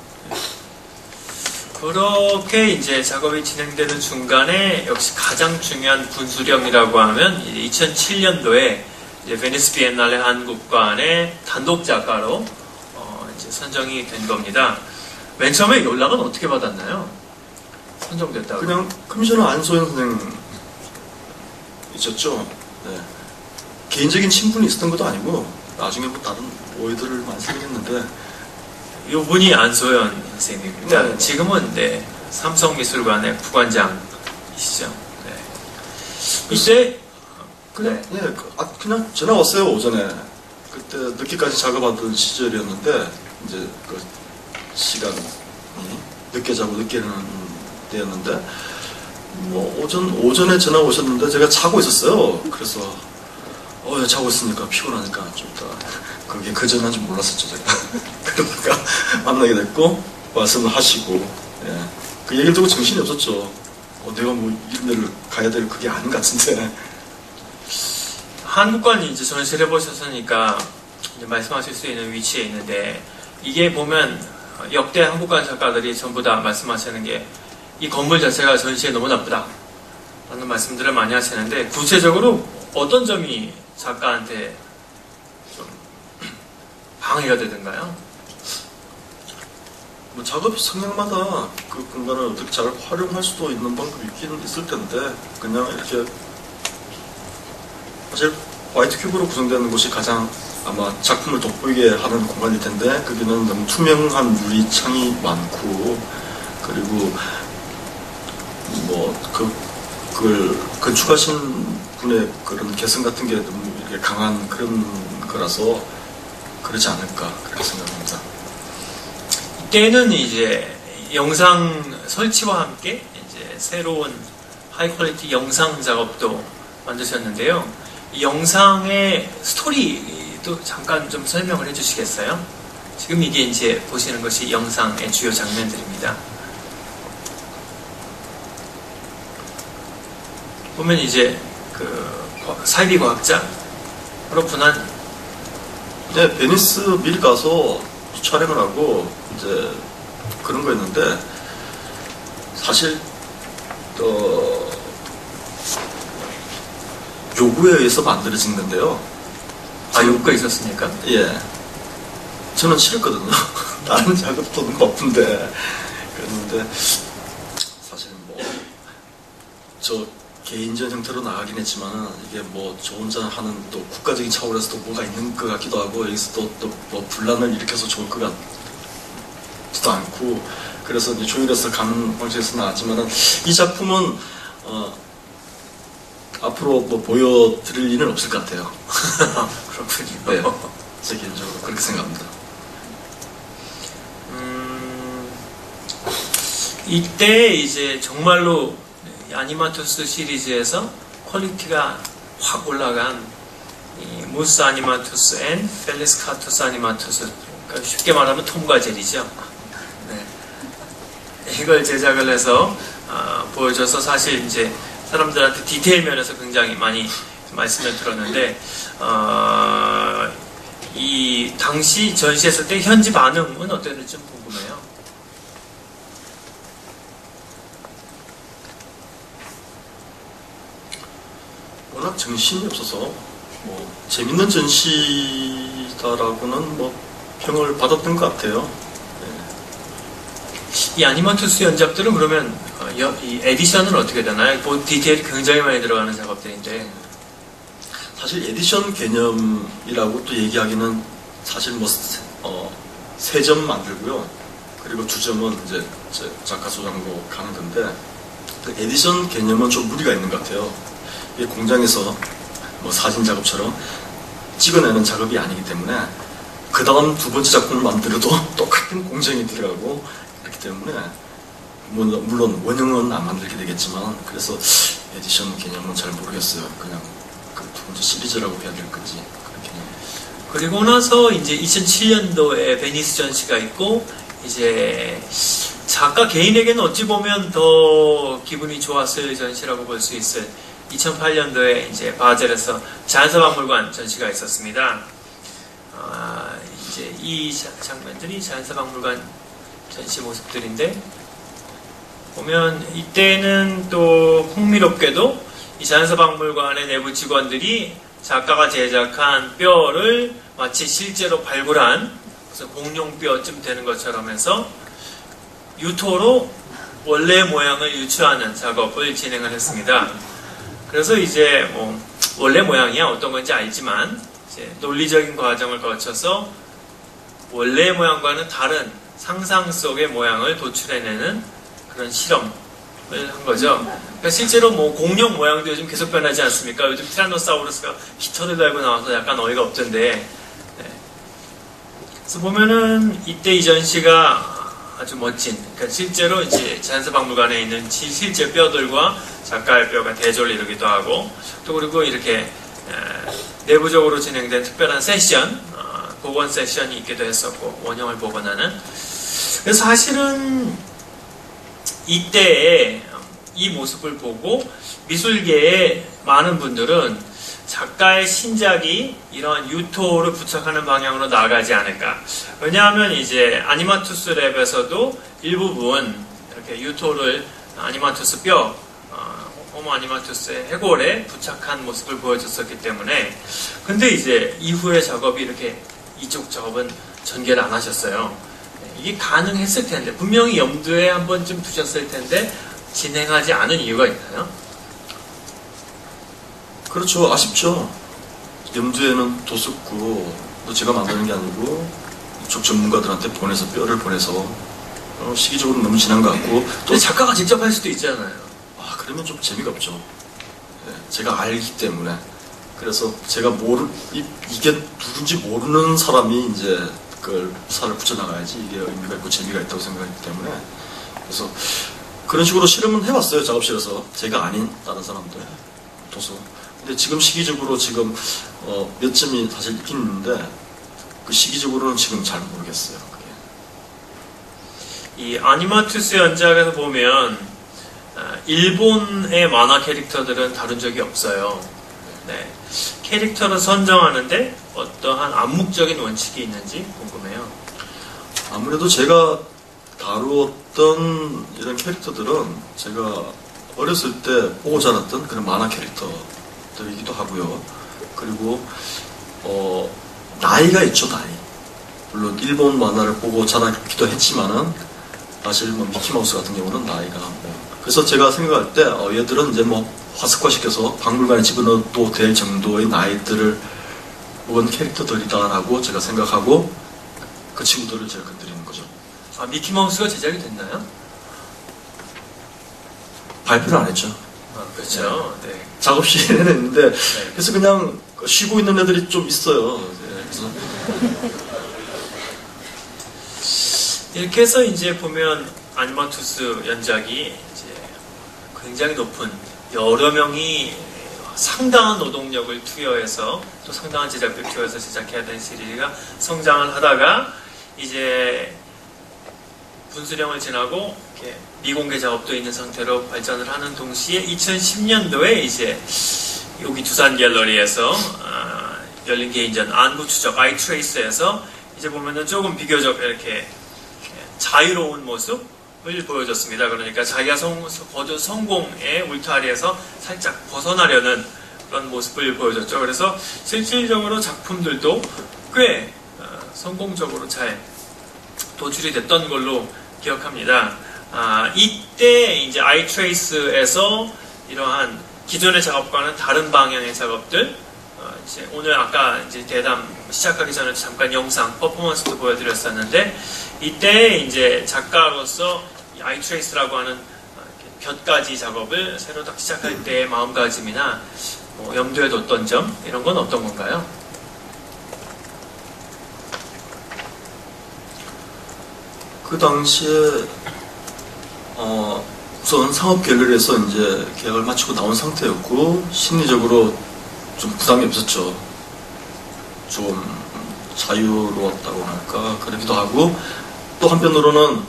그렇게 이제 작업이 진행되는 중간에 역시 가장 중요한 분수령이라고 하면 2007년도에 이제 베니스 비엔날레 한국관의 단독 작가로 이제 선정이 된 겁니다. 맨 처음에 연락은 어떻게 받았나요? 선정됐다고? 그냥 커미셔너 안소영 선생 있었죠. 네. 개인적인 친분이 있었던 것도 아니고 나중에 뭐 다른 오해들을 많이 생겼는데 이분이 안소연 선생님입니다. 네. 지금은 네, 삼성미술관의 부관장이시죠. 네. 이때 그냥 그냥 전화 왔어요 오전에. 그때 늦게까지 작업하던 시절이었는데 이제 그 시간이 늦게 자고 늦게 일어나는 때였는데 뭐 오전에 전화 오셨는데 제가 자고 있었어요. 그래서 자고 있으니까 피곤하니까 좀 이따 그게 그 전화인 줄 몰랐었죠 제가. 그러다가 만나게 됐고 말씀을 하시고 예. 그 얘기를 듣고 정신이 없었죠. 내가 뭐 이런 데를 가야 될 그게 아닌 것 같은데. 한국관 이제 전시를 해보셨으니까 이제 말씀하실 수 있는 위치에 있는데 이게 보면 역대 한국관 작가들이 전부 다 말씀하시는 게 이 건물 자체가 전시에 너무 나쁘다 라는 말씀들을 많이 하시는데 구체적으로 어떤 점이 작가한테 좀 방해가 되던가요? 뭐 작업 성향마다 그 공간을 어떻게 잘 활용할 수도 있는 방법이 있긴 있을 텐데 그냥 이렇게 사실 화이트 큐브로 구성되는 곳이 가장 아마 작품을 돋보이게 하는 공간일 텐데 거기는 너무 투명한 유리 창이 많고 그리고 뭐 그걸 건축하신 분의 그런 개성 같은 게 너무 이렇게 강한 그런 거라서 그러지 않을까 그렇게 생각합니다. 이때는 이제 영상 설치와 함께 이제 새로운 하이 퀄리티 영상 작업도 만드셨는데요. 이 영상의 스토리도 잠깐 좀 설명을 해주시겠어요? 지금 이게 이제 보시는 것이 영상의 주요 장면들입니다. 보면 이제 그 사이비 과학자로 분한 네, 베니스 미리 가서 촬영을 하고 이제 그런 거였는데 사실 요구에 의해서 만들어진 건데요. 요구가 있었습니까? 예. 저는 싫었거든요. 다른 작업도 너무 바쁜데. 그랬는데, 사실 뭐, 저 개인전 형태로 나가긴 했지만, 이게 뭐, 저 혼자 하는 또 국가적인 차원에서 또 뭐가 있는 것 같기도 하고, 여기서 또 뭐 분란을 일으켜서 좋을 것 같지도 않고, 그래서 이제 조율해서 가는 방식에서 나왔지만은, 이 작품은, 앞으로 뭐 보여드릴 일은 없을 것 같아요. 그렇군요. 네, 제 개인적으로 그렇게 생각합니다. 이때 이제 정말로 아니마투스 시리즈에서 퀄리티가 확 올라간 이 무스 아니마투스 앤 펠리스 카투스 아니마투스, 그러니까 쉽게 말하면 톰과 제리죠. 네. 이걸 제작을 해서 보여줘서 사실 이제 사람들한테 디테일 면에서 굉장히 많이 말씀을 들었는데 이 당시 전시했을 때 현지 반응은 어땠는지 좀 궁금해요. 워낙 정신이 없어서 뭐 재밌는 전시다라고는 뭐 평을 받았던 것 같아요. 이 아니마투스 연작들은 그러면 이 에디션은 어떻게 되나요? 뭐 디테일이 굉장히 많이 들어가는 작업들인데 사실 에디션 개념이라고 또 얘기하기는 사실 뭐 3점 만들고요. 그리고 2점은 이제 작가 소장으로 가는 건데 그 에디션 개념은 좀 무리가 있는 것 같아요. 이게 공장에서 뭐 사진 작업처럼 찍어내는 작업이 아니기 때문에 그 다음 2번째 작품을 만들어도 똑같은 공정이 들어가고 그렇기 때문에 물론 원형은 안 만들게 되겠지만 그래서 에디션 개념은 잘 모르겠어요. 그냥 그 2번째 시리즈라고 해야 될 건지 그런 개념. 그리고 나서 이제 2007년도에 베니스 전시가 있고 이제 작가 개인에게는 어찌 보면 더 기분이 좋았을 전시라고 볼 수 있을 2008년도에 이제 바젤에서 자연사박물관 전시가 있었습니다. 이제 이 장면들이 자연사박물관 전시 모습들인데 보면 이때는 또 흥미롭게도 이 자연사박물관의 내부 직원들이 작가가 제작한 뼈를 마치 실제로 발굴한 무슨 공룡뼈쯤 되는 것처럼 해서 유토로 원래 모양을 유추하는 작업을 진행을 했습니다. 그래서 이제 뭐 원래 모양이야 어떤 건지 알지만 이제 논리적인 과정을 거쳐서 원래 모양과는 다른 상상 속의 모양을 도출해내는 그런 실험을 한 거죠. 그러니까 실제로 뭐 공룡 모양도 요즘 계속 변하지 않습니까? 요즘 티라노사우루스가 깃털을 달고 나와서 약간 어이가 없던데. 네. 그래서 보면은 이때 이 전시가 아주 멋진, 그러니까 실제로 이제 자연사박물관에 있는 실제 뼈들과 작가의 뼈가 대조를 이루기도 하고, 또 그리고 이렇게 내부적으로 진행된 특별한 세션, 복원 세션이 있기도 했었고, 원형을 복원하는. 그래서 사실은 이때의 이 모습을 보고 미술계의 많은 분들은 작가의 신작이 이러한 유토를 부착하는 방향으로 나아가지 않을까. 왜냐하면 이제 아니마투스 랩에서도 일부분 이렇게 유토를 아니마투스 뼈, 호모 아니마투스의 해골에 부착한 모습을 보여줬었기 때문에. 근데 이제 이후의 작업이 이렇게 이쪽 작업은 전개를 안 하셨어요. 이게 가능했을 텐데, 분명히 염두에 한 번쯤 두셨을 텐데 진행하지 않은 이유가 있나요? 그렇죠. 아쉽죠. 염두에는 뒀었고, 또 제가 만드는 게 아니고 이쪽 전문가들한테 보내서, 뼈를 보내서 시기적으로 너무 지난 것 같고. 또 작가가 직접 할 수도 있잖아요. 그러면 좀 재미가 없죠. 네, 제가 알기 때문에. 그래서 제가 이게 누군지 모르는 사람이 이제 그걸 살을 붙여나가야지 이게 의미가 있고 재미가 있다고 생각하기 때문에. 그래서 그런 식으로 실험은 해봤어요. 작업실에서. 제가 아닌 다른 사람들 둬서. 근데 지금 시기적으로 지금 몇 점이 사실 있긴 있는데 그 시기적으로는 지금 잘 모르겠어요. 그게. 이 아니마투스 연작에서 보면 일본의 만화 캐릭터들은 다룬 적이 없어요. 네. 캐릭터를 선정하는데 어떠한 암묵적인 원칙이 있는지 궁금해요. 아무래도 제가 다루었던 이런 캐릭터들은 제가 어렸을 때 보고 자랐던 그런 만화 캐릭터들이기도 하고요. 그리고 나이가 있죠, 나이. 물론 일본 만화를 보고 자랐기도 했지만은 사실 뭐 미키마우스 같은 경우는 나이가 그래서 제가 생각할 때 얘들은 이제 뭐 화석화시켜서 박물관에 집어넣어도 될 정도의 나이들을 먹은 캐릭터들이다라고 제가 생각하고 그 친구들을 제가 건드리는 거죠. 아, 미키마우스가 제작이 됐나요? 발표를 안 했죠. 아, 그렇죠. 네. 작업실에는 있는데 네. 그래서 그냥 쉬고 있는 애들이 좀 있어요. 네, 그래서 이렇게 해서 이제 보면 아니마투스 연작이 이제 굉장히 높은 여러 명이 상당한 노동력을 투여해서 또 상당한 제작비를 투여해서 제작해야 되는 시리즈가 성장을 하다가 이제 분수령을 지나고 이렇게 미공개 작업도 있는 상태로 발전을 하는 동시에 2010년도에 이제 여기 두산 갤러리에서 열린 개인전 안구 추적 아이트레이스에서 이제 보면은 조금 비교적 이렇게 자유로운 모습을 보여줬습니다. 그러니까 자기가 거저 성공의 울타리에서 살짝 벗어나려는 그런 모습을 보여줬죠. 그래서 실질적으로 작품들도 꽤 성공적으로 잘 도출이 됐던 걸로 기억합니다. 이때 이제 아이트레이스에서 이러한 기존의 작업과는 다른 방향의 작업들, 이제 오늘 아까 이제 대담 시작하기 전에 잠깐 영상 퍼포먼스도 보여드렸었는데 이때 이제 작가로서 이 아이트레이스라고 하는 볕가지 작업을 새로 딱 시작할 때의 마음가짐이나 뭐 염두에 뒀던 점 이런 건 어떤 건가요? 그 당시에 우선 상업 갤러리에서 이제 계약을 마치고 나온 상태였고 심리적으로 좀 부담이 없었죠. 좀 자유로웠다고 할까 그러기도 하고 또 한편으로는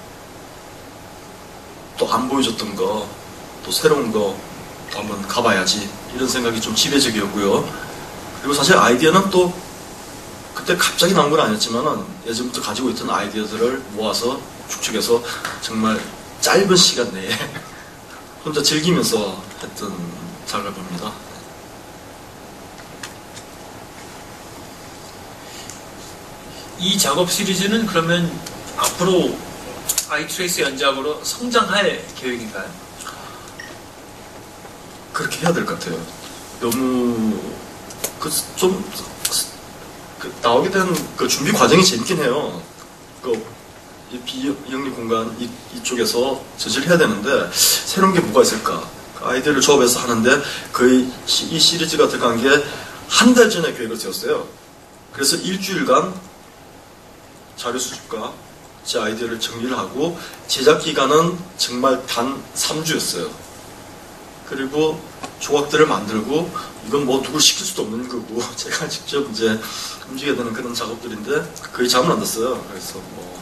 또 안 보여줬던 거 또 새로운 거 또 한번 가봐야지 이런 생각이 좀 지배적이었고요. 그리고 사실 아이디어는 또 그때 갑자기 나온 건 아니었지만은 예전부터 가지고 있던 아이디어들을 모아서 축적해서 정말 짧은 시간 내에 혼자 즐기면서 했던 작업입니다. 이 작업 시리즈는 그러면 앞으로 아이트레이스 연작으로 성장할 계획인가요? 그렇게 해야 될 것 같아요. 너무 좀 나오게 된 그 준비 과정이 재밌긴 해요. 이 비영리 공간 이쪽에서 저지를 해야 되는데 새로운 게 뭐가 있을까? 아이디어를 조합해서 하는데 거의 이 시리즈가 들어간 게 한 달 전에 계획을 세웠어요. 그래서 일주일간 자료 수집과 제 아이디어를 정리를 하고 제작 기간은 정말 단 3주였어요. 그리고 조각들을 만들고 이건 뭐 누굴 시킬 수도 없는 거고 제가 직접 이제 움직여야 되는 그런 작업들인데 거의 잠을 안 잤어요. 그래서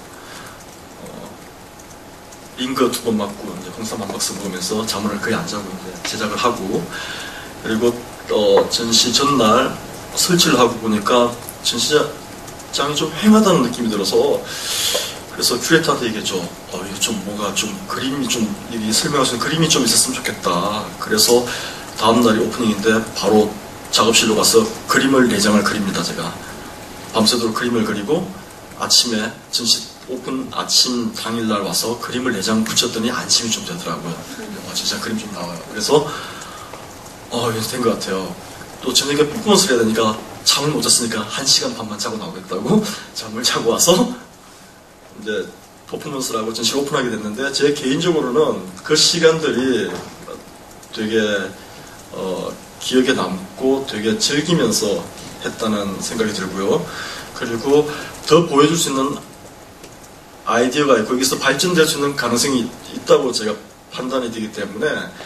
링거 2번 맞고 이제 홍삼 한 박스 먹으면서 잠을 거의 안 자고 이제 제작을 하고 그리고 전시 전날 설치를 하고 보니까 전시장이 좀 휑하다는 느낌이 들어서 그래서 큐레이터한테 얘기했죠. 이거 좀 뭔가 좀 그림이 좀 여기 설명하시는 그림이 좀 있었으면 좋겠다. 그래서 다음 날이 오프닝인데 바로 작업실로 가서 그림을 4장을 그립니다. 제가 밤새도록 그림을 그리고 아침에 전시 오픈 아침 당일날 와서 그림을 4장 붙였더니 안심이 좀 되더라고요. 진짜 그림 좀 나와요. 그래서 이거 된 것 같아요. 또 저녁에 퍼포먼스를 해야 되니까 잠을 못 잤으니까 1시간 반만 자고 나오겠다고 잠을 자고 와서 이제 퍼포먼스를 하고 전시 오픈하게 됐는데 제 개인적으로는 그 시간들이 되게 기억에 남고 되게 즐기면서 했다는 생각이 들고요. 그리고 더 보여줄 수 있는 아이디어가 있고 여기서 발전될 수 있는 가능성이 있다고 제가 판단이 되기 때문에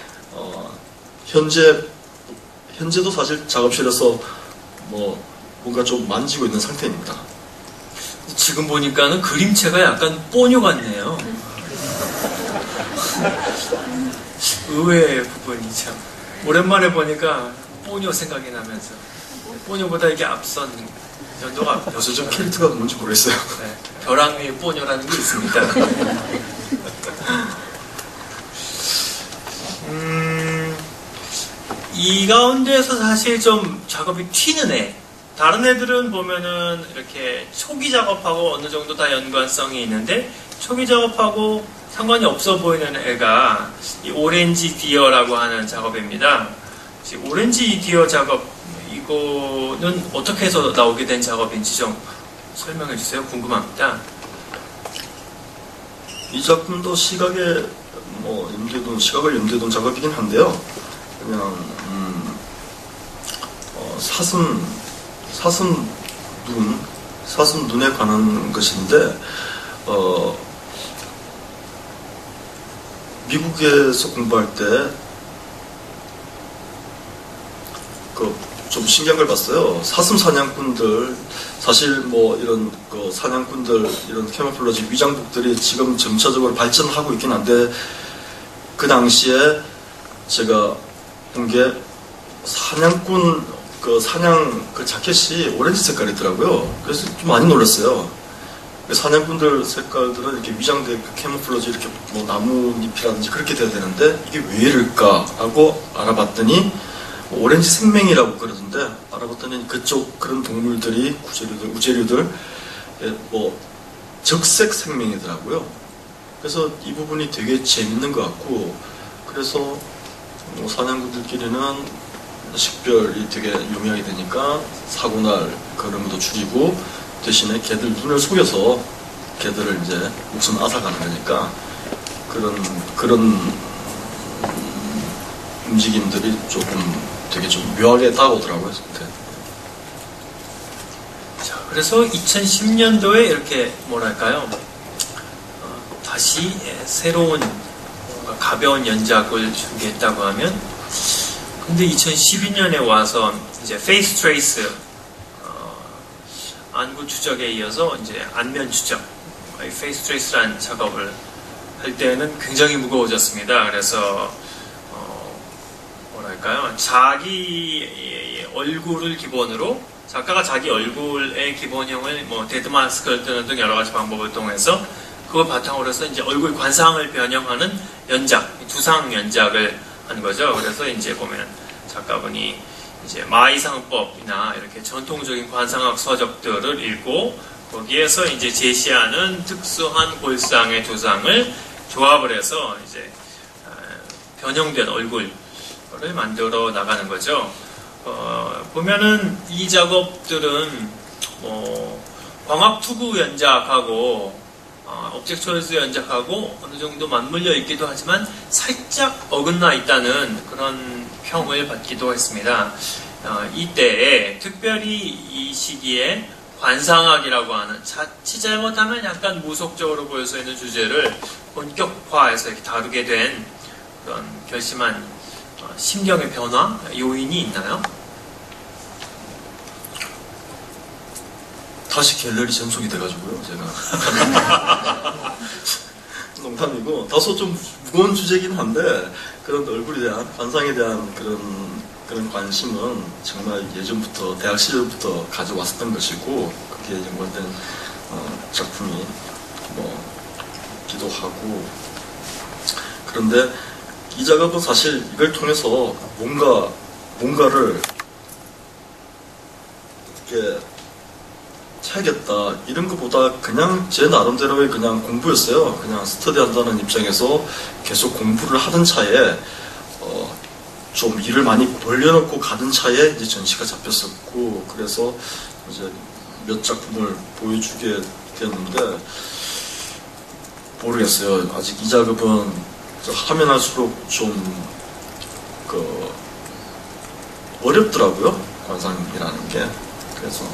현재도 사실 작업실에서 뭔가 좀 만지고 있는 상태입니다. 지금 보니까는 그림체가 약간 뽀뇨 같네요. 의외의 부분이 참 오랜만에 보니까 뽀뇨 생각이 나면서 뽀뇨보다 이게 앞선 연도가 요새 좀 캐릭터가 뭔지 모르겠어요. 네, 벼랑 위에 뽀뇨라는 게 있습니다. 이 가운데에서 사실 좀 작업이 튀는 애. 다른 애들은 보면은 이렇게 초기 작업하고 어느 정도 다 연관성이 있는데 초기 작업하고 상관이 없어 보이는 애가 이 오렌지 디어라고 하는 작업입니다. 오렌지 디어 작업 이거는 어떻게 해서 나오게 된 작업인지 좀 설명해 주세요. 궁금합니다. 이 작품도 시각을 염두에 둔 작업이긴 한데요. 그냥 사슴 눈에 관한 것인데 미국에서 공부할 때 좀 신기한 걸 봤어요. 사슴 사냥꾼들 사실 이런 사냥꾼들 이런 캐모플러지 위장복들이 지금 점차적으로 발전하고 있긴 한데 그 당시에 제가 본 게 사냥꾼 사냥 자켓이 오렌지 색깔이더라고요. 그래서 좀 많이 놀랐어요. 사냥꾼들 색깔들은 이렇게 위장된 캐모플러지 이렇게 나뭇잎이라든지 그렇게 돼야 되는데 이게 왜 이럴까 하고 알아봤더니 오렌지 생명이라고 그러던데 알아봤더니 그런 동물들이 우제류들 적색 생명이더라고요. 그래서 이 부분이 되게 재밌는 것 같고 그래서 사냥꾼들끼리는 식별이 되게 용이하게 되니까 사고날 그런 것도 줄이고 대신에 걔들 눈을 속여서 걔들을 이제 목숨 앗아가는 거니까 그런 움직임들이 되게 좀 묘하게 다가오더라고요. 자, 그래서 2010년도에 이렇게 다시 새로운 뭔가 가벼운 연작을 준비했다고 하면 근데 2012년에 와서 이제 페이스 트레이스 안구 추적에 이어서 이제 안면 추적 페이스 트레이스라는 작업을 할 때는 굉장히 무거워졌습니다. 그래서 자기 얼굴을 기본으로 작가가 자기 얼굴의 기본형을 데드 마스크를 뜨는 등 여러 가지 방법을 통해서 그걸 바탕으로 해서 이제 얼굴 관상을 변형하는 연작, 두상 연작을 한 거죠. 그래서 이제 보면 작가분이 이제 마이상법이나 이렇게 전통적인 관상학 서적들을 읽고 거기에서 이제 제시하는 특수한 골상의 두상을 조합을 해서 이제 변형된 얼굴을 만들어 나가는 거죠. 보면은 이 작업들은 광학 투구 연작하고 object choice 연작하고 어느 정도 맞물려 있기도 하지만 살짝 어긋나 있다는 그런 평을 받기도 했습니다. 이때에 특별히 이 시기에 관상학이라고 하는 자칫 잘못하면 약간 무속적으로 보일 수 있는 주제를 본격화해서 이렇게 다루게 된 그런 결심한 심경의 변화 요인이 있나요? 다시 갤러리 전속이 돼가지고요, 제가. 농담이고, 다소 좀 무거운 주제긴 한데, 그런 얼굴에 대한, 관상에 대한 그런 관심은 정말 예전부터, 대학 시절부터 가져왔었던 것이고, 그게 연관된 작품이 기도 하고, 그런데 이 작업은 사실 이걸 통해서 뭔가를 이렇게 해야겠다 이런 것보다 그냥 제 나름대로의 그냥 공부였어요. 그냥 스터디 한다는 입장에서 계속 공부를 하던 차에 좀 일을 많이 벌려놓고 가던 차에 이제 전시가 잡혔었고, 그래서 이제 몇 작품을 보여주게 됐는데 모르겠어요. 아직 이 작업은 하면 할수록 좀 어렵더라고요, 관상이라는 게. 그래서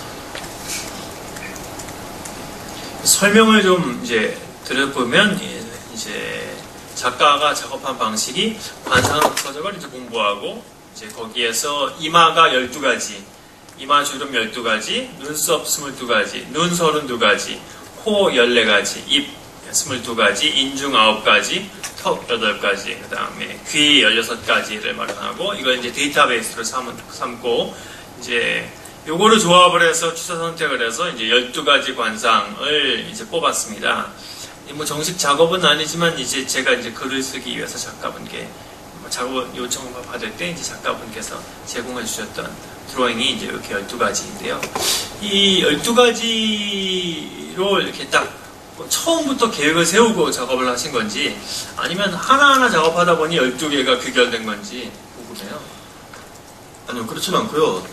설명을 좀 이제 들어보면 이제 작가가 작업한 방식이 관상학 서적을 이제 공부하고 이제 거기에서 이마가 12가지, 이마 주름 12가지, 눈썹 22가지, 눈 32가지, 코 14가지, 입 22가지, 인중 9가지, 턱 8가지, 그 다음에 귀 16가지를 마련하고 이걸 이제 데이터베이스로 삼고 이제 요거를 조합을 해서 추사 선택을 해서 이제 12가지 관상을 이제 뽑았습니다. 뭐 정식 작업은 아니지만 이제 제가 이제 글을 쓰기 위해서 작가분께 작업 요청을 받을 때 이제 작가분께서 제공해 주셨던 드로잉이 이제 이렇게 12가지인데요. 이 12가지로 이렇게 딱 처음부터 계획을 세우고 작업을 하신 건지 아니면 하나하나 작업하다 보니 12개가 귀결된 건지 궁금해요. 아니요, 그렇진 않고요.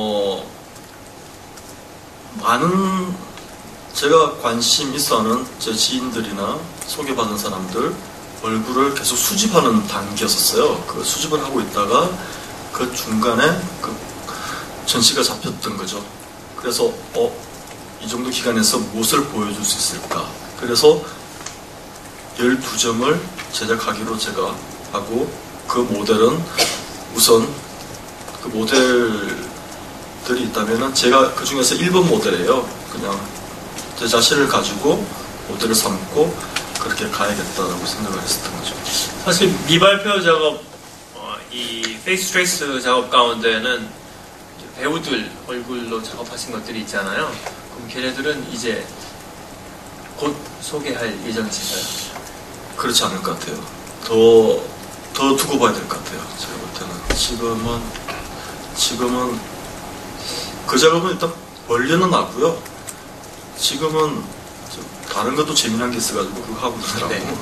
많은 제가 관심 있어하는 제 지인들이나 소개받은 사람들 얼굴을 계속 수집하는 단계였었어요. 그 수집을 하고 있다가 그 중간에 그 전시가 잡혔던 거죠. 그래서 이 정도 기간에서 무엇을 보여줄 수 있을까? 그래서 12점을 제작하기로 제가 하고, 그 모델은 우선 그 모델들이 있다면은 제가 그 중에서 1번 모델이에요. 그냥 제 자신을 가지고 모델을 삼고 그렇게 가야겠다라고 생각을 했었던 거죠. 사실 미발표 작업, 이 페이스 트레이스 작업 가운데는 배우들 얼굴로 작업하신 것들이 있잖아요. 그럼 걔네들은 이제 곧 소개할 예정이신가요? 그렇지 않을 것 같아요. 더 두고 봐야 될 것 같아요. 제가 볼 때는 지금은 그 작업은 일단 벌려는 놨고요. 지금은 다른 것도 재미난 게 있어가지고 그거 하고 있더라고. 네.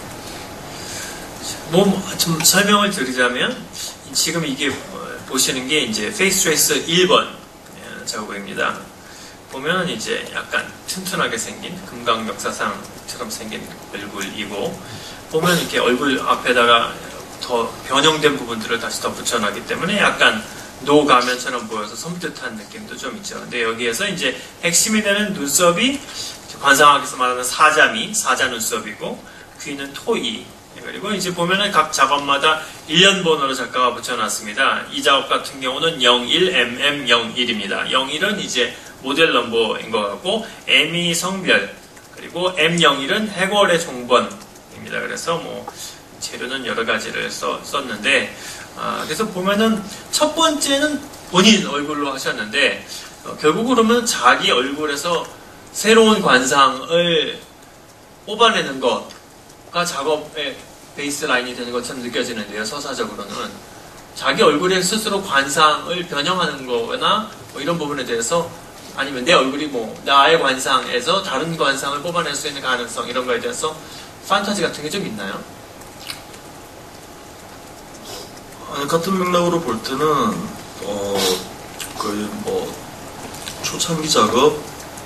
뭐 좀 설명을 드리자면 지금 이게 보시는 게 이제 페이스 트레이스 1번 작업입니다. 보면 이제 약간 튼튼하게 생긴 금강역사상처럼 생긴 얼굴이고, 보면 이렇게 얼굴 앞에다가 더 변형된 부분들을 다시 더 붙여놨기 때문에 약간 노가면처럼 보여서 섬뜩한 느낌도 좀 있죠. 근데 여기에서 이제 핵심이 되는 눈썹이 관상학에서 말하는 사자미, 사자 눈썹이고, 귀는 토이. 그리고 이제 보면은 각 작업마다 1년 번호로 작가가 붙여놨습니다. 이 작업 같은 경우는 01MM01입니다. 01은 이제 모델 넘버인 것 같고, M이 성별, 그리고 M01은 해골의 종번입니다. 그래서 뭐 재료는 여러 가지를 썼는데, 그래서 보면은 첫 번째는 본인 얼굴로 하셨는데, 결국 그러면 자기 얼굴에서 새로운 관상을 뽑아내는 것가 작업의 베이스 라인이 되는 것처럼 느껴지는데요. 서사적으로는 자기 얼굴에 스스로 관상을 변형하는 거나 뭐 이런 부분에 대해서, 아니면 내 얼굴이 뭐 나의 관상에서 다른 관상을 뽑아낼 수 있는 가능성, 이런 거에 대해서 판타지 같은 게 좀 있나요? 아니, 같은 맥락으로 볼 때는 거의 뭐 초창기 작업,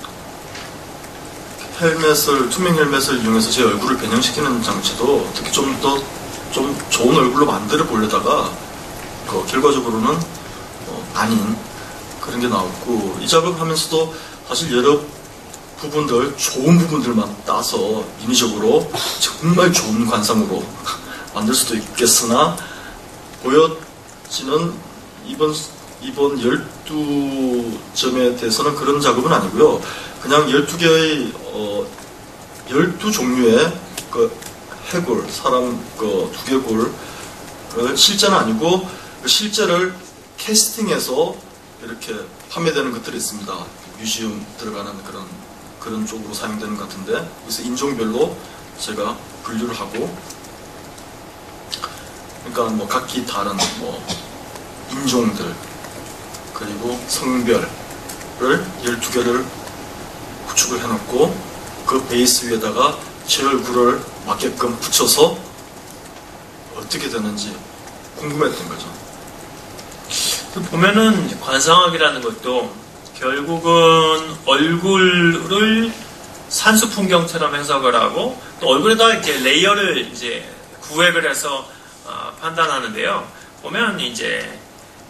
투명 헬멧을 이용해서 제 얼굴을 변형시키는 장치도 어떻게 좀 좋은 얼굴로 만들어 보려다가 결과적으로는 아닌 그런 게 나왔고, 이 작업하면서도 사실 여러 부분들, 좋은 부분들만 따서 인위적으로 정말 좋은 관상으로 만들 수도 있겠으나, 보여지는 이번 12점에 대해서는 그런 작업은 아니고요. 그냥 12개의 12종류의 해골, 사람 두개골을 실제는 아니고 실제를 캐스팅해서 이렇게 판매되는 것들이 있습니다. 뮤지엄 들어가는 그런 쪽으로 사용되는 것 같은데, 그래서 인종별로 제가 분류를 하고, 그러니까 뭐 각기 다른 뭐 인종들 그리고 성별을 12개를 구축을 해놓고, 그 베이스 위에다가 제 얼굴을 맞게끔 붙여서 어떻게 되는지 궁금했던 거죠. 보면은 관상학이라는 것도 결국은 얼굴을 산수 풍경처럼 해석을 하고, 또 얼굴에다 이제 레이어를 이제 구획을 해서 판단하는데요. 보면 이제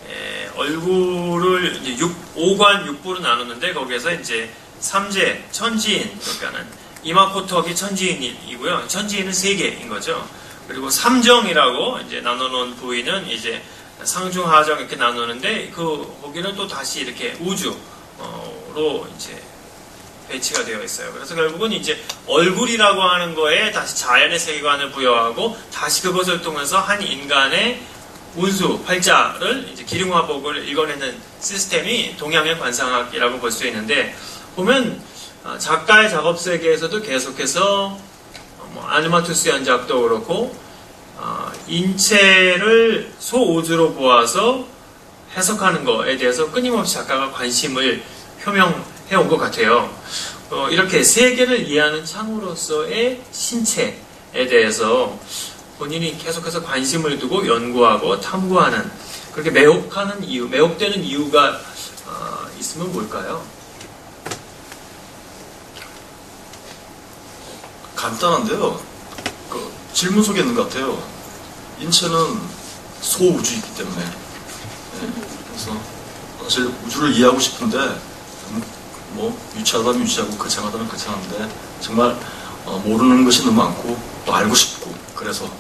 얼굴을 이제 5관 6부로 나누는데, 거기에서 이제 삼재, 천지인, 그러니까는 이마코턱이 천지인이고요. 천지인은 3개인 거죠. 그리고 삼정이라고 이제 나눠놓은 부위는 이제 상중, 하정 이렇게 나누는데, 거기는 또 다시 이렇게 우주로 이제 배치가 되어 있어요. 그래서 결국은 이제 얼굴이라고 하는 거에 다시 자연의 세계관을 부여하고, 다시 그것을 통해서 한 인간의 운수, 팔자를 이제 기륭화복을 읽어내는 시스템이 동양의 관상학이라고 볼 수 있는데, 보면 작가의 작업 세계에서도 계속해서 아니마투스 연작도 그렇고 인체를 소우주로 보아서 해석하는 것에 대해서 끊임없이 작가가 관심을 표명해 온 것 같아요. 이렇게 세계를 이해하는 창으로서의 신체에 대해서 본인이 계속해서 관심을 두고 연구하고 탐구하는, 그렇게 매혹되는 이유가 있으면 뭘까요? 간단한데요. 질문 속에 있는 것 같아요. 인체는 소우주이기 때문에. 그래서 사실 우주를 이해하고 싶은데, 뭐 유치하다면 유치하고 거창하다면 거창한데, 정말 모르는 것이 너무 많고 또 알고 싶고, 그래서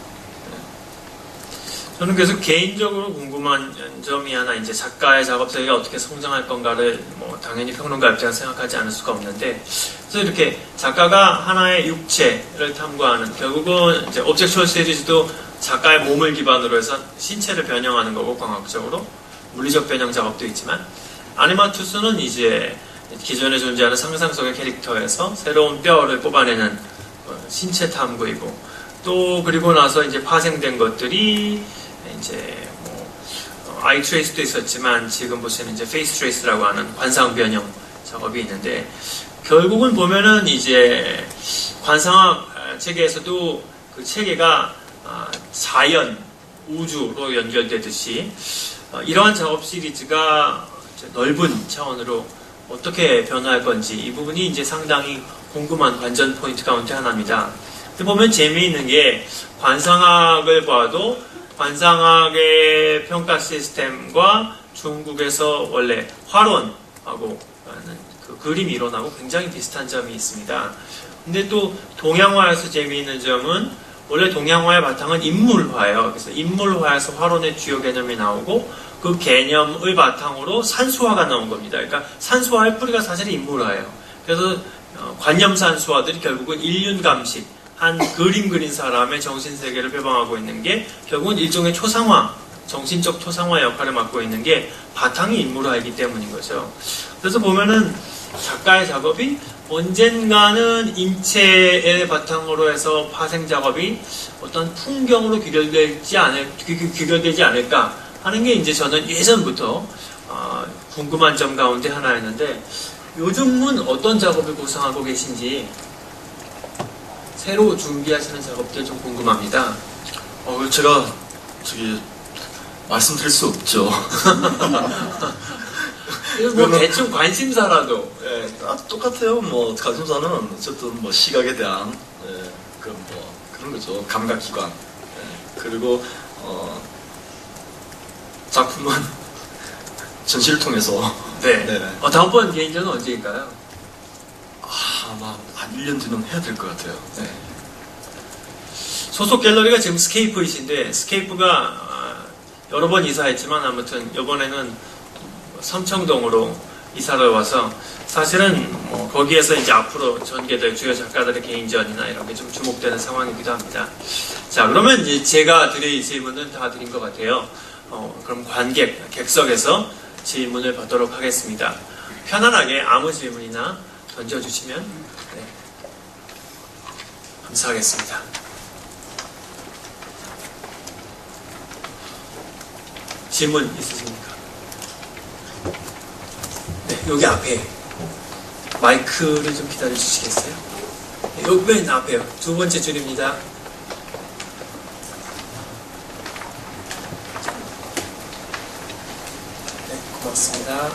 저는 그래서 개인적으로 궁금한 점이 하나, 이제 작가의 작업 세계가 어떻게 성장할 건가를 당연히 평론가 입장에서 생각하지 않을 수가 없는데, 그래서 이렇게 작가가 하나의 육체를 탐구하는, 결국은 이제 옵젝츄얼 시리즈도 작가의 몸을 기반으로 해서 신체를 변형하는 거고, 광학적으로 물리적 변형 작업도 있지만, 아니마투스는 이제 기존에 존재하는 상상 속의 캐릭터에서 새로운 뼈를 뽑아내는 신체 탐구이고, 또 그리고 나서 이제 파생된 것들이 이제 아이 트레이스도 있었지만, 지금 보시는 이제 페이스 트레이스라고 하는 관상 변형 작업이 있는데, 결국은 보면은 이제 관상학 체계에서도 그 체계가 자연, 우주로 연결되듯이 이러한 작업 시리즈가 넓은 차원으로 어떻게 변화할 건지, 이 부분이 이제 상당히 궁금한 관전 포인트 가운데 하나입니다. 근데 보면 재미있는 게, 관상학을 봐도 관상학의 평가 시스템과 중국에서 원래 화론하고 그 그림 이론하고 굉장히 비슷한 점이 있습니다. 근데 또 동양화에서 재미있는 점은, 원래 동양화의 바탕은 인물화예요. 그래서 인물화에서 화론의 주요 개념이 나오고, 그 개념을 바탕으로 산수화가 나온 겁니다. 그러니까 산수화의 뿌리가 사실 인물화예요. 그래서 관념산수화들이 결국은 일륜감식, 한 그림 그린 사람의 정신세계를 표방하고 있는 게 결국은 일종의 초상화, 정신적 초상화 역할을 맡고 있는 게 바탕이 인물화이기 때문인 거죠. 그래서 보면은 작가의 작업이 언젠가는 인체의 바탕으로 해서 파생 작업이 어떤 풍경으로 귀결되지 않을까 하는 게 이제 저는 예전부터 궁금한 점 가운데 하나였는데, 요즘은 어떤 작업을 구상하고 계신지, 새로 준비하시는 작업들 좀 궁금합니다. 제가 말씀드릴 수 없죠. 뭐 대충 관심사라도. 예, 똑같아요. 뭐 관심사는 어쨌든 뭐 시각에 대한 그런 뭐 그런 거죠. 감각기관. 그리고 작품은 전시를 통해서. 네. 네. 다음번 개인전은 언제일까요? 아마 한 1년 뒤는 해야 될 것 같아요. 네. 소속 갤러리가 지금 스케이프이신데 스케이프가 여러 번 이사했지만 아무튼 이번에는 삼청동으로 이사를 와서 사실은 뭐 거기에서 이제 앞으로 전개될 주요 작가들의 개인전이나 이런 게 좀 주목되는 상황이기도 합니다. 자, 그러면 이제 제가 드릴 질문은 다 드린 것 같아요. 그럼 객석에서 질문을 받도록 하겠습니다. 편안하게 아무 질문이나 던져주시면 네, 감사하겠습니다. 질문 있으십니까? 네, 여기 앞에 마이크를 좀 기다려 주시겠어요? 네, 여기 맨 앞에요. 두 번째 줄입니다. 네, 고맙습니다.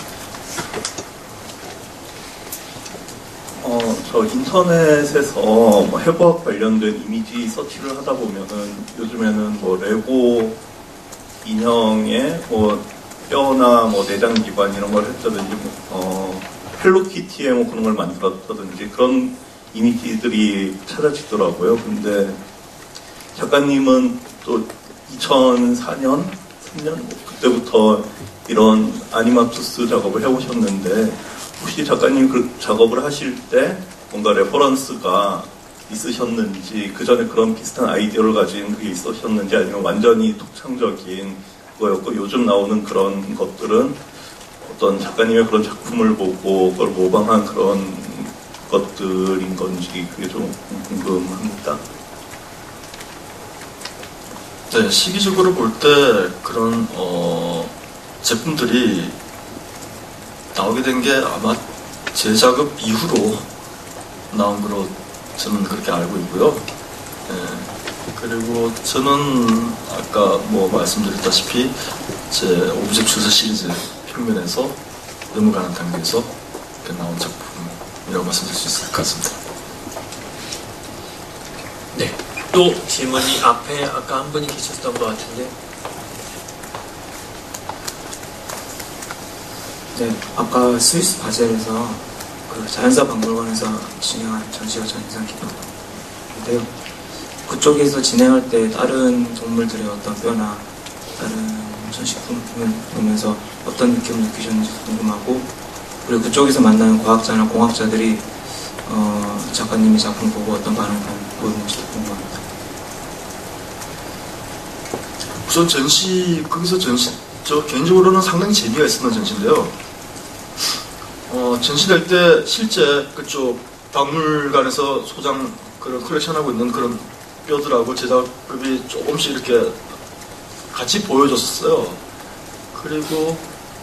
저 인터넷에서 뭐 해부학 관련된 이미지 서치를 하다 보면은 요즘에는 뭐 레고 인형의 뭐 뼈나 뭐 내장 기관 이런 걸 했다든지 헬로키티의 뭐 그런 걸 만들었다든지 그런 이미지들이 찾아지더라고요. 근데 작가님은 또 2004년, 3년 뭐 그때부터 이런 아니마투스 작업을 해오셨는데 혹시 작가님 그 작업을 하실 때 뭔가 레퍼런스가 있으셨는지 그 전에 그런 비슷한 아이디어를 가진 그게 있으셨는지 아니면 완전히 독창적인 거였고 요즘 나오는 그런 것들은 어떤 작가님의 그런 작품을 보고 그걸 모방한 그런 것들인 건지 그게 좀 궁금합니다. 네, 시기적으로 볼 때 그런 제품들이 나오게 된 게 아마 제 작업 이후로 나온 거로 저는 그렇게 알고 있고요. 그리고 저는 아까 뭐 말씀드렸다시피 제 오브젝트 주사 시리즈 평면에서 넘어가는 단계에서 이렇게 나온 작품이라고 말씀드릴 수 있을 것 같습니다. 네, 또 질문이 앞에 아까 한 분이 계셨던 것 같은데. 네, 아까 스위스 바젤에서 그 자연사 박물관에서 진행한 전시가 전 인상 깊었는데요. 그쪽에서 진행할 때 다른 동물들의 어떤 뼈나 다른 전시품을 보면서 어떤 느낌을 느끼셨는지 궁금하고, 그리고 그쪽에서 만나는 과학자나 공학자들이 작가님의 작품 보고 어떤 반응을 보였는지도 궁금합니다. 우선 거기서 저 개인적으로는 상당히 재미가 있었던 전시인데요. 전시될 때 실제 그쪽 박물관에서 그런 컬렉션하고 있는 그런 뼈들하고 제작법이 조금씩 이렇게 같이 보여줬었어요. 그리고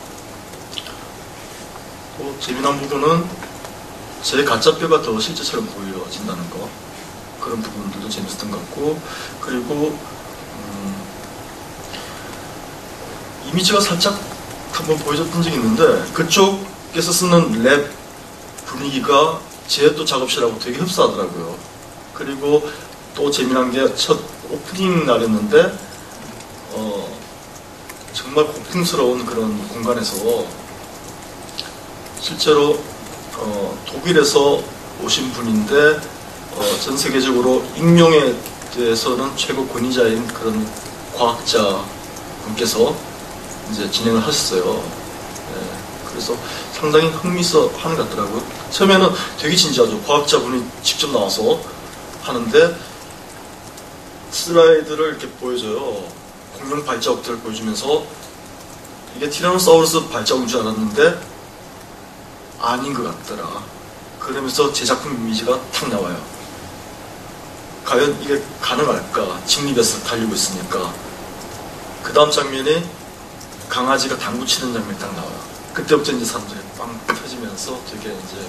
또 재미난 부분은 제 가짜 뼈가 더 실제처럼 보여진다는 거, 그런 부분들도 재밌었던 것 같고, 그리고 이미지가 살짝 한번 보여줬던 적이 있는데 그쪽에서 쓰는 랩 분위기가 제 또 작업실하고 되게 흡사하더라고요. 그리고 또 재미난 게 첫 오프닝 날이었는데 정말 고풍스러운 그런 공간에서 실제로 독일에서 오신 분인데 전 세계적으로 익명에 대해서는 최고 권위자인 그런 과학자 분께서 이제 진행을 하셨어요. 네, 그래서 상당히 흥미있어하는 것 같더라고요. 처음에는 되게 진지하죠. 과학자분이 직접 나와서 하는데 슬라이드를 이렇게 보여줘요. 공룡 발자국들을 보여주면서 이게 티라노사우루스 발자국인 줄 알았는데 아닌 것 같더라. 그러면서 제 작품 이미지가 탁 나와요. 과연 이게 가능할까? 직립에서 달리고 있으니까. 그 다음 장면이 강아지가 당구 치는 장면이 딱 나와요. 그때부터 이제 사람들이 빵 터지면서 되게 이제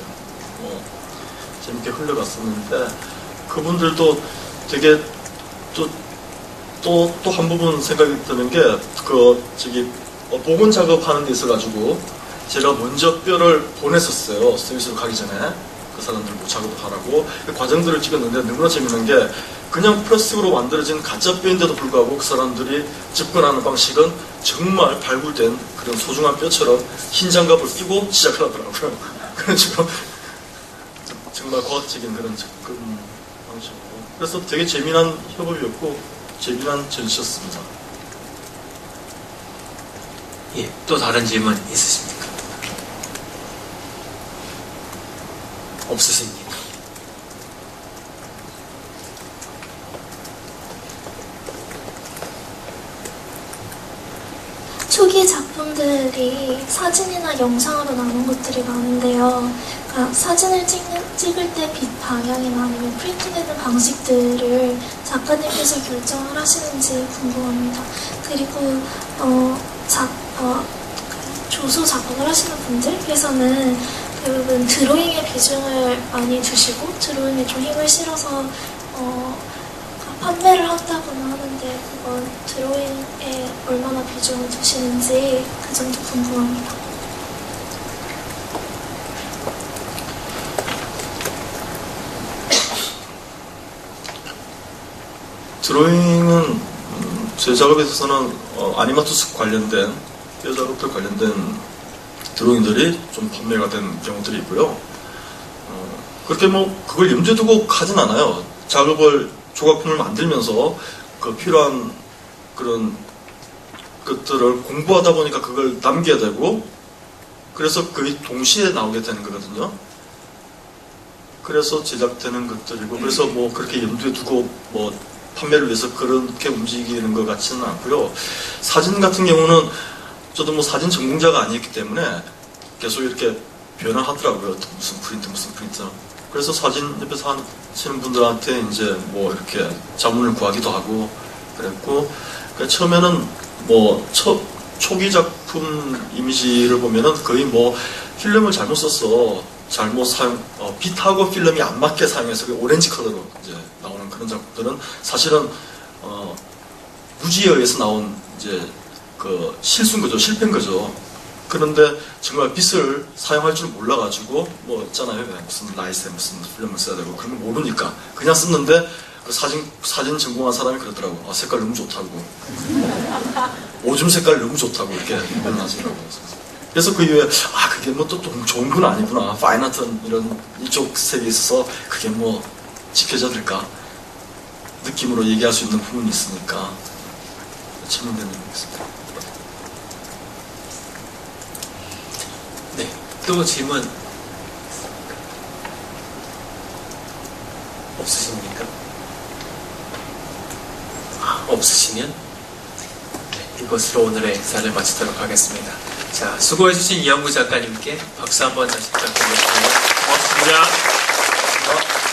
재밌게 흘러갔었는데 그분들도 되게 또 또 한 부분 생각이 드는 게, 복원 작업하는 데 있어가지고, 제가 먼저 뼈를 보냈었어요. 스위스로 가기 전에. 그 사람들 뭐 작업하라고. 그 과정들을 찍었는데 너무나 재밌는 게, 그냥 플라스틱으로 만들어진 가짜 뼈인데도 불구하고 그 사람들이 접근하는 방식은 정말 발굴된 그런 소중한 뼈처럼 흰 장갑을 끼고 시작을 하더라고요. 그런 식으로 정말 과학적인 그런 접근 방식으로. 그래서 되게 재미난 협업이었고 재미난 전시였습니다. 예, 또 다른 질문 있으십니까? 없으십니까? 초기 작품들이 사진이나 영상으로 나눈 것들이 많은데요. 그러니까 사진을 찍을 때 빛 방향이나 아니면 프린팅되는 방식들을 작가님께서 결정을 하시는지 궁금합니다. 그리고 조소 작업을 하시는 분들께서는 대부분 드로잉의 비중을 많이 두시고 드로잉에 좀 힘을 실어서 판매를 한다고는 하는데 그건 드로잉에 얼마나 비중을 두시는지 그 점도 궁금합니다. 드로잉은 제 작업에 있어서는 아니마투스 관련된 뼈 작업들 관련된 드로잉들이 좀 판매가 된 경우들이 있고요. 그렇게 뭐 그걸 염두에 두고 하진 않아요. 작업을 조각품을 만들면서 그 필요한 그런 것들을 공부하다 보니까 그걸 남겨야 되고 그래서 거의 동시에 나오게 되는 거거든요. 그래서 제작되는 것들이고 그래서 뭐 그렇게 염두에 두고 뭐 판매를 위해서 그렇게 움직이는 것 같지는 않고요. 사진 같은 경우는 저도 뭐 사진 전공자가 아니었기 때문에 계속 이렇게 변화하더라고요. 무슨 프린트. 그래서 사진 옆에서 하시는 분들한테 이제 뭐 이렇게 자문을 구하기도 하고 그랬고, 그러니까 처음에는 뭐 초기 작품 이미지를 보면은 거의 뭐 필름을 잘못 써서 잘못 빛하고 필름이 안 맞게 사용해서 오렌지 컬러로 이제 나오는 그런 작품들은 사실은 무지에 의해서 나온 이제 그 실수인 거죠, 실패인 거죠. 그런데 정말 빛을 사용할 줄 몰라가지고 뭐 있잖아요, 무슨 라이트에 무슨 필름을 써야 되고 그런 거 모르니까 그냥 썼는데 그 사진 전공한 사람이 그러더라고. 아, 색깔 너무 좋다고. 오줌 색깔 너무 좋다고 이렇게 표현하시더라고요. 그래서 그 이후에 그게 뭐 또 좋은 건 아니구나. 파인아트 이런 이쪽 색에 있어서 그게 뭐 지켜져야 될까 느낌으로 얘기할 수 있는 부분이 있으니까 질문되는 게 있습니다. 네, 또 질문 없으십니까? 없으시면 네, 이것으로 오늘의 행사를 마치도록 하겠습니다. 자, 수고해주신 이영구 작가님께 박수 한번 다시 부탁드리겠습니다. 고맙습니다.